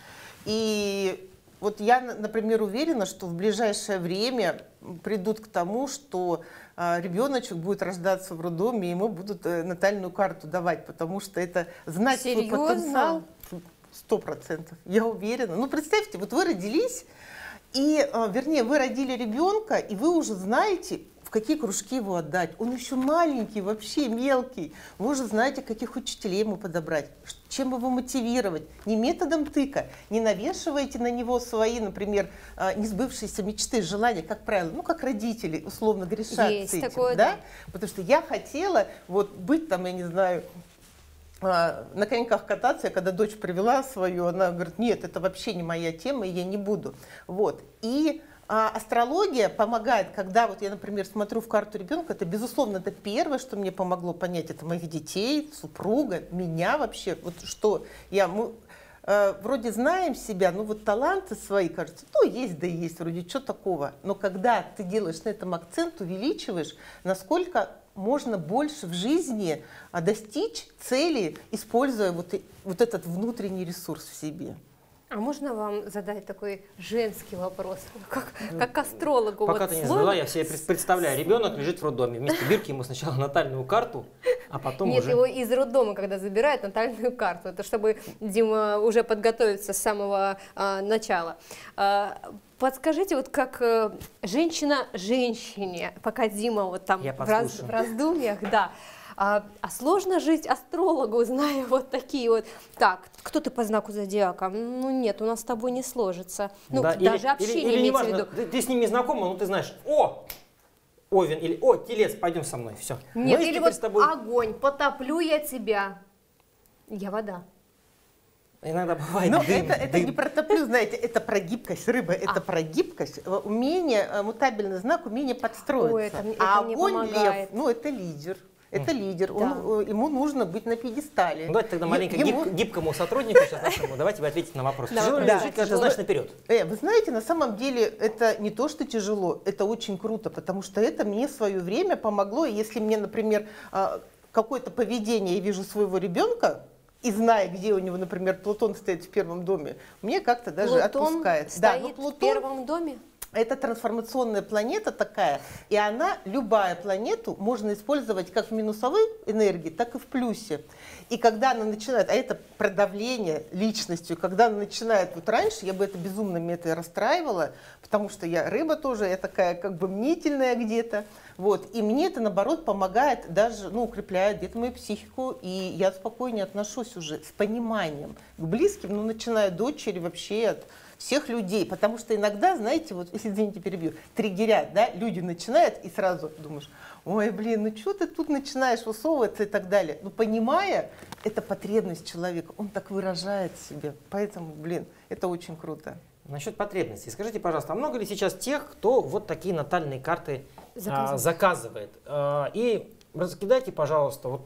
И вот я, например, уверена, что в ближайшее время придут к тому, что ребеночек будет рождаться в роддоме, и ему будут натальную карту давать, потому что это знать свой потенциал 100%. Я уверена. Ну, представьте, вот вы родились, вернее, вы родили ребенка, и вы уже знаете, в какие кружки его отдать. Он еще маленький, вообще мелкий. Вы уже знаете, каких учителей ему подобрать, чем его мотивировать. Не методом тыка, не навешивайте на него свои, например, несбывшиеся мечты, желания, как правило, ну, как родители, условно, грешат с этим. Такое, да? Потому что я хотела вот быть там, я не знаю, на коньках кататься. Я когда дочь привела свою, она говорит: нет, это вообще не моя тема, и я не буду. Вот. И астрология помогает, когда вот я, например, смотрю в карту ребенка, это, безусловно, это первое, что мне помогло понять, это моих детей, супруга, меня вообще, вот что мы вроде знаем себя, ну вот таланты свои, кажется, ну есть, да есть, вроде что такого, но когда ты делаешь на этом акцент, увеличиваешь, насколько можно больше в жизни достичь цели, используя вот этот внутренний ресурс в себе. А можно вам задать такой женский вопрос, как астрологу? Пока ты не задала, я себе представляю, ребенок лежит в роддоме, вместо бирки ему сначала натальную карту, а потом Нет, уже... его из роддома, когда забирают натальную карту, это чтобы Дима уже подготовиться с самого начала. Подскажите, вот как женщина женщине, пока Дима вот там в раздумьях, да. А сложно жить астрологу, зная вот такие вот, так, кто ты по знаку зодиака? Ну нет, у нас с тобой не сложится. Ну, да, даже общение или имеется в виду. Ты с ним не знакома, но ты знаешь, о, Овен, или о, Телец, пойдем со мной, все. Нет, или вот огонь, потоплю я тебя. Я вода. Иногда бывает Но дым, это не про топлю, знаете, это про гибкость. Рыба – это про гибкость, умение, мутабельный знак, умение подстроиться. Ой, это а мне огонь, помогает. лев, ну это лидер. Это лидер, Да. Ему нужно быть на пьедестале. Ну, давайте тогда маленько гибкому сотруднику сейчас нашему, давайте вы ответите на вопрос. Тяжело ли жить, когда ты знаешь наперед? Вы знаете, на самом деле это не то, что тяжело, это очень круто, потому что это мне в свое время помогло. И если мне, например, какое-то поведение, я вижу своего ребенка, и зная, где у него, например, Плутон стоит в первом доме, мне как-то даже отпускает. Стоит в первом доме? Это трансформационная планета такая, и она, любая планету, можно использовать как в минусовой энергии, так и в плюсе. И когда она начинает, а это продавление личностью, когда она начинает, вот раньше я бы это безумно меня это расстраивала, потому что я рыба тоже, я такая как бы мнительная где-то, вот, и мне это, наоборот, помогает, даже, ну, укрепляет где-то мою психику, и я спокойнее отношусь уже с пониманием к близким, ну, начиная от дочери вообще, от всех людей, потому что иногда, знаете, вот, извините, перебью, триггерят, да, люди начинают, и сразу думаешь, ой, блин, ну что ты тут начинаешь высовываться и так далее. Ну, понимая, это потребность человека, он так выражает себе, поэтому, блин, это очень круто. Насчет потребностей. Скажите, пожалуйста, а много ли сейчас тех, кто вот такие натальные карты заказывает? И раскидайте, пожалуйста, вот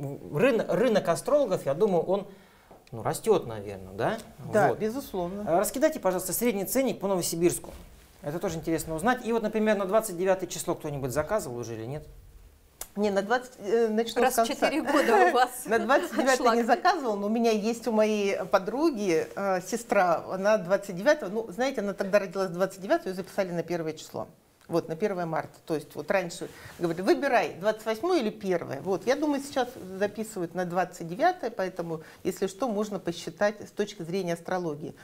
рынок астрологов, я думаю, он растет, наверное, да? Да, вот. Безусловно. Раскидайте, пожалуйста, средний ценник по Новосибирску. Это тоже интересно узнать. И вот, например, на 29 число кто-нибудь заказывал уже или нет? Не, на 20, начну раз с конца. 4 года у вас. На 29 не заказывал, но у меня есть у моей подруги сестра, она 29-го, ну, знаете, она тогда родилась 29-го, ее записали на 1 число. Вот, на 1 марта. То есть вот раньше говорили, выбирай, 28 или 1. Вот, я думаю, сейчас записывают на 29, поэтому, если что, можно посчитать с точки зрения астрологии.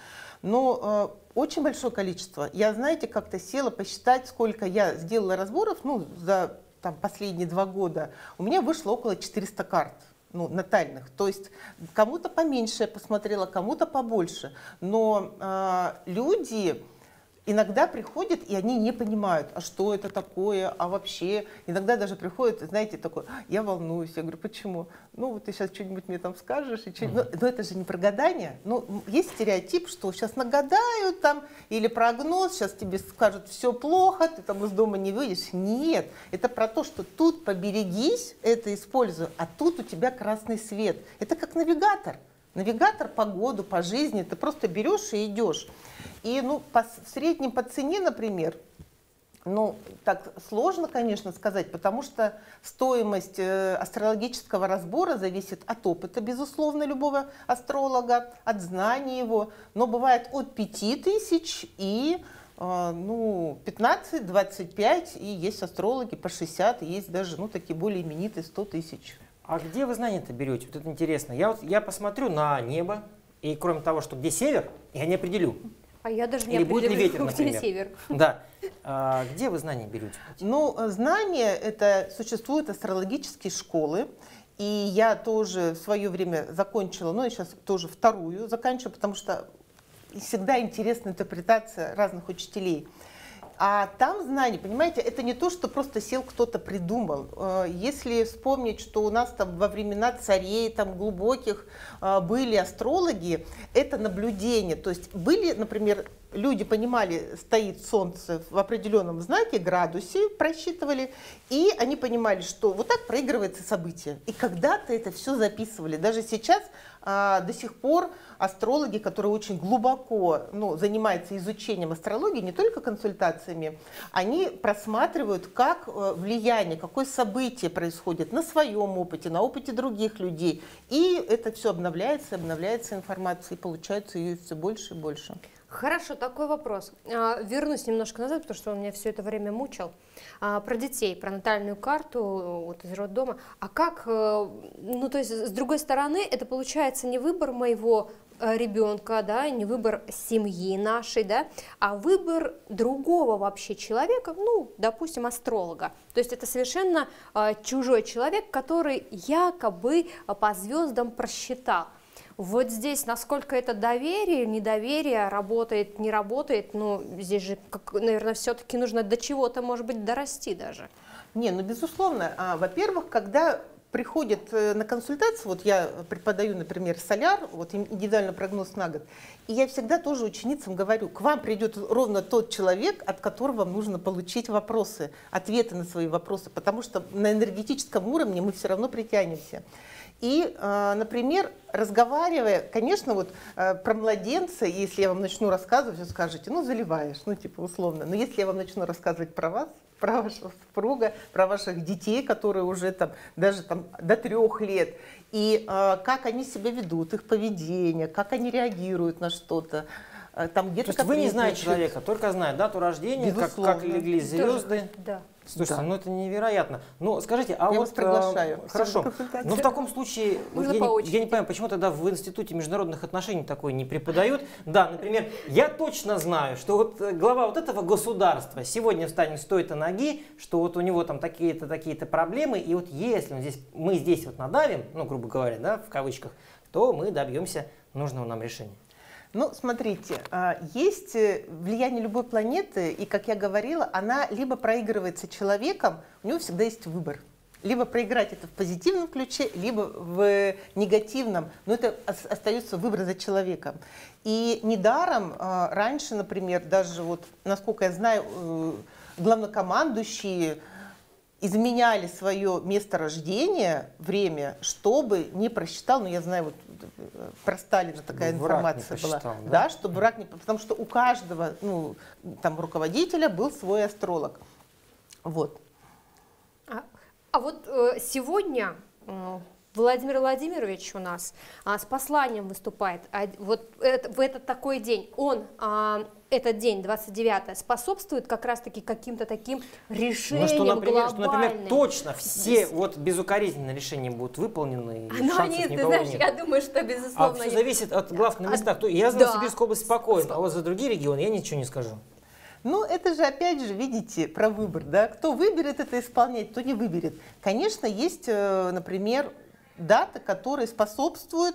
Но очень большое количество. Я, знаете, как-то села посчитать, сколько я сделала разборов, ну, за там, последние 2 года. У меня вышло около 400 карт. Ну, натальных. То есть кому-то поменьше я посмотрела, кому-то побольше. Но люди иногда приходят, и они не понимают, а что это такое, а вообще. Иногда даже приходят, знаете, такой, я волнуюсь. Я говорю, почему? Ну, вот ты сейчас что-нибудь мне там скажешь. И но это же не про гадание. Ну, есть стереотип, что сейчас нагадают там, или прогноз, сейчас тебе скажут, все плохо, ты там из дома не выйдешь. Нет, это про то, что тут поберегись, это используй, а тут у тебя красный свет. Это как навигатор. Навигатор по году, по жизни, ты просто берешь и идешь. И ну, в среднем по цене, например, ну, так сложно, конечно, сказать, потому что стоимость астрологического разбора зависит от опыта, безусловно, любого астролога, от знаний его. Но бывает от 5000 и 15, 25, и есть астрологи по 60, и есть даже, ну, такие более именитые 100 тысяч. А где вы знания-то берете? Вот это интересно. Я посмотрю на небо, и кроме того, что где север, я не определю. А я даже не Или будет ли ветер, где например. север. Да. Где вы знания берете? Ну, знания, это существуют астрологические школы. И я тоже в свое время закончила, ну, я сейчас тоже 2-ю заканчиваю, потому что всегда интересна интерпретация разных учителей. А там знания, понимаете, это не то, что просто сел кто-то придумал. Если вспомнить, что у нас там во времена царей, там глубоких были астрологи, это наблюдение. То есть были, например, люди понимали, стоит солнце в определенном знаке, градусе, просчитывали, и они понимали, что вот так проигрывается событие. И когда-то это все записывали. Даже сейчас до сих пор астрологи, которые очень глубоко занимаются изучением астрологии, не только консультациями, они просматривают, как влияние, какое событие происходит на своем опыте, на опыте других людей. И это все обновляется информация, и получается ее все больше и больше. Хорошо, такой вопрос. Вернусь немножко назад, потому что он меня все это время мучил. Про детей, про натальную карту вот, из роддома. А как, ну то есть с другой стороны, это получается не выбор моего ребенка, да, не выбор семьи нашей, да, а выбор другого вообще человека, ну, допустим, астролога. То есть это совершенно чужой человек, который якобы по звездам просчитал. Вот здесь, насколько это доверие, недоверие, работает, не работает, ну, здесь же, наверное, все-таки нужно до чего-то, может быть, дорасти даже. Не, ну, безусловно. Во-первых, когда приходят на консультацию, вот я преподаю, например, соляр, вот индивидуальный прогноз на год, и я всегда тоже ученицам говорю, к вам придет ровно тот человек, от которого вам нужно получить вопросы, ответы на свои вопросы, потому что на энергетическом уровне мы все равно притянемся. И, например, разговаривая, конечно, вот про младенца, если я вам начну рассказывать, вы скажете, ну, заливаешь, ну, типа, условно. Но если я вам начну рассказывать про вас, про вашего супруга, про ваших детей, которые уже там, даже там до 3 лет, и как они себя ведут, их поведение, как они реагируют на что-то. Там где-то. То есть вы не знаете человека, только знаете дату рождения, как легли звезды. Да. Слушайте, ну это невероятно. Ну, скажите, а я вот... вас приглашаю. Хорошо. Но в таком случае, я не понимаю, почему тогда в Институте международных отношений такое не преподают? Да, например, я точно знаю, что вот глава вот этого государства сегодня встанет с той-то ноги, что вот у него там такие-то, такие-то проблемы, и вот если мы здесь вот надавим, ну, грубо говоря, да, в кавычках, то мы добьемся нужного нам решения. Ну, смотрите, есть влияние любой планеты, и, как я говорила, она либо проигрывается человеком, у него всегда есть выбор. Либо проиграть это в позитивном ключе, либо в негативном, но это остается выбор за человеком. И недаром раньше, например, даже вот, насколько я знаю, главнокомандующие изменяли свое место рождения, время, чтобы не просчитал, ну я знаю, вот про Сталина такая информация была, да, чтобы враг не, потому что у каждого, ну, там, руководителя был свой астролог. Вот. А вот сегодня Владимир Владимирович у нас с посланием выступает. Вот в этот такой день он, этот день, 29-е, способствует как раз-таки каким-то таким решениям глобальным. Что, например, точно все вот безукоризненные решения будут выполнены, и шансов никого нет. Я думаю, что безусловно. А все зависит от глав на местах. Я за Новосибирскую область спокоен, а вот за другие регионы я ничего не скажу. Ну, это же, опять же, видите, про выбор, да? Кто выберет это исполнять, кто не выберет. Конечно, есть, например, даты, которые способствуют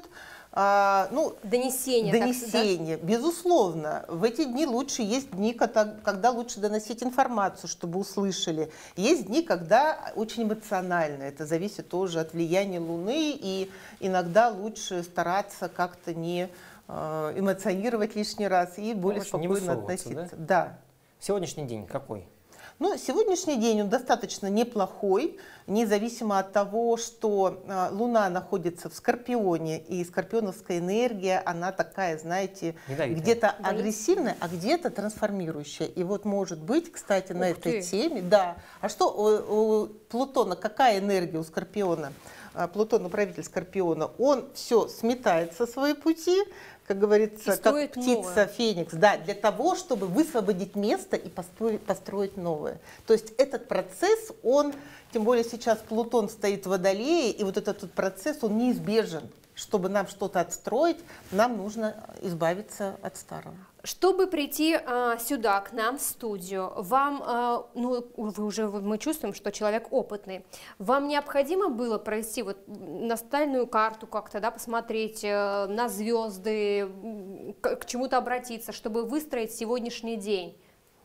донесение. Да? Безусловно, в эти дни лучше, есть дни, когда лучше доносить информацию, чтобы услышали. Есть дни, когда очень эмоционально. Это зависит тоже от влияния Луны, и иногда лучше стараться как-то не эмоционировать лишний раз и более спокойно относиться. Да? Сегодняшний день какой? Ну, сегодняшний день он достаточно неплохой, независимо от того, что Луна находится в Скорпионе, и скорпионовская энергия, она такая, знаете, где-то агрессивная, а где-то трансформирующая. И вот может быть, кстати, на этой теме, да. А что у Плутона, какая энергия у Скорпиона? Плутон, управитель Скорпиона, он все сметает со своей пути, как говорится, как птица Феникс, да, для того, чтобы высвободить место и построить новое. То есть этот процесс, он, тем более сейчас Плутон стоит в Водолее, и вот этот процесс, он неизбежен. Чтобы нам что-то отстроить, нам нужно избавиться от старого. Чтобы прийти сюда, к нам в студию, вам, мы чувствуем, что человек опытный, вам необходимо было провести вот настальную карту как-то, да, посмотреть на звезды, к чему-то обратиться, чтобы выстроить сегодняшний день?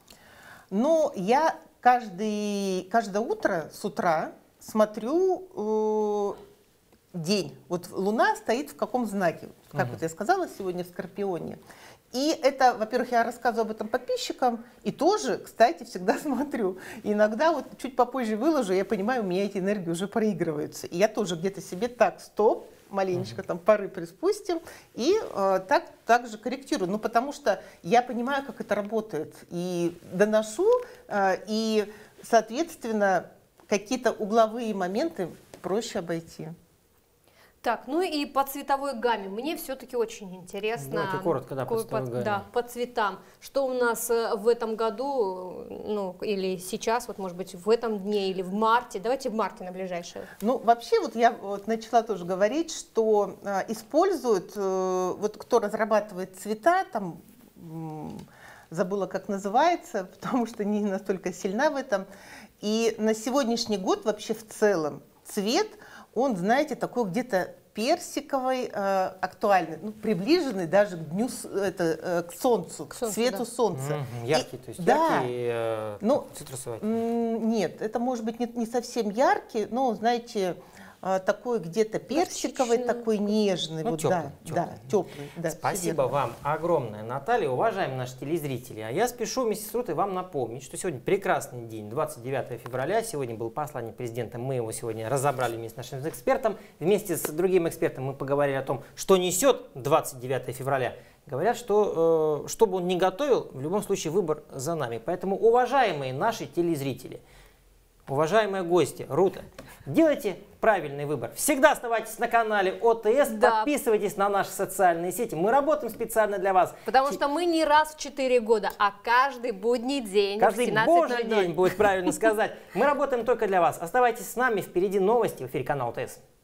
Ну, я каждое утро с утра смотрю день. Вот Луна стоит в каком знаке? Как вот я сказала, сегодня в Скорпионе. И это, во-первых, я рассказываю об этом подписчикам, и тоже, кстати, всегда смотрю. И иногда вот чуть попозже выложу, я понимаю, у меня эти энергии уже проигрываются. И я тоже где-то себе так, стоп, маленечко там пары приспустим, и так же корректирую. Ну, потому что я понимаю, как это работает. И доношу, и, соответственно, какие-то угловые моменты проще обойти. Так, ну и по цветовой гамме. Мне все-таки очень интересно. Давайте коротко, да, по цветовой гамме. Да, по цветам. Что у нас в этом году, ну, или сейчас, вот, может быть, в этом дне или в марте. Давайте в марте на ближайшее. Ну, вообще, вот я вот начала тоже говорить, что используют, вот кто разрабатывает цвета, там, забыла, как называется, потому что не настолько сильна в этом. И на сегодняшний год вообще в целом цвет, он, знаете, такой где-то персиковый, актуальный, ну, приближенный даже к дню, к солнцу, к свету солнца. Яркий, то есть да, яркий, ну, цитрусовый. Нет, это может быть не совсем яркий, но, знаете, такой где-то персиковый, такой нежный. Ну, вот, теплый, да, теплый. да, теплый. Да, Спасибо вам огромное, Наталья, уважаемые наши телезрители. А я спешу вместе с Рутой вам напомнить, что сегодня прекрасный день, 29 февраля. Сегодня был послание президента, мы его сегодня разобрали вместе с нашим экспертом. Вместе с другим экспертом мы поговорили о том, что несет 29 февраля. Говорят, что что бы он ни готовил, в любом случае выбор за нами. Поэтому, уважаемые наши телезрители, уважаемые гости, Рута, делайте правильный выбор. Всегда оставайтесь на канале ОТС, подписывайтесь на наши социальные сети. Мы работаем специально для вас. Потому что мы не раз в 4 года, а каждый будний день каждый в 17:00. божий день, будет правильно сказать. Мы работаем только для вас. Оставайтесь с нами, впереди новости в эфире канала ОТС.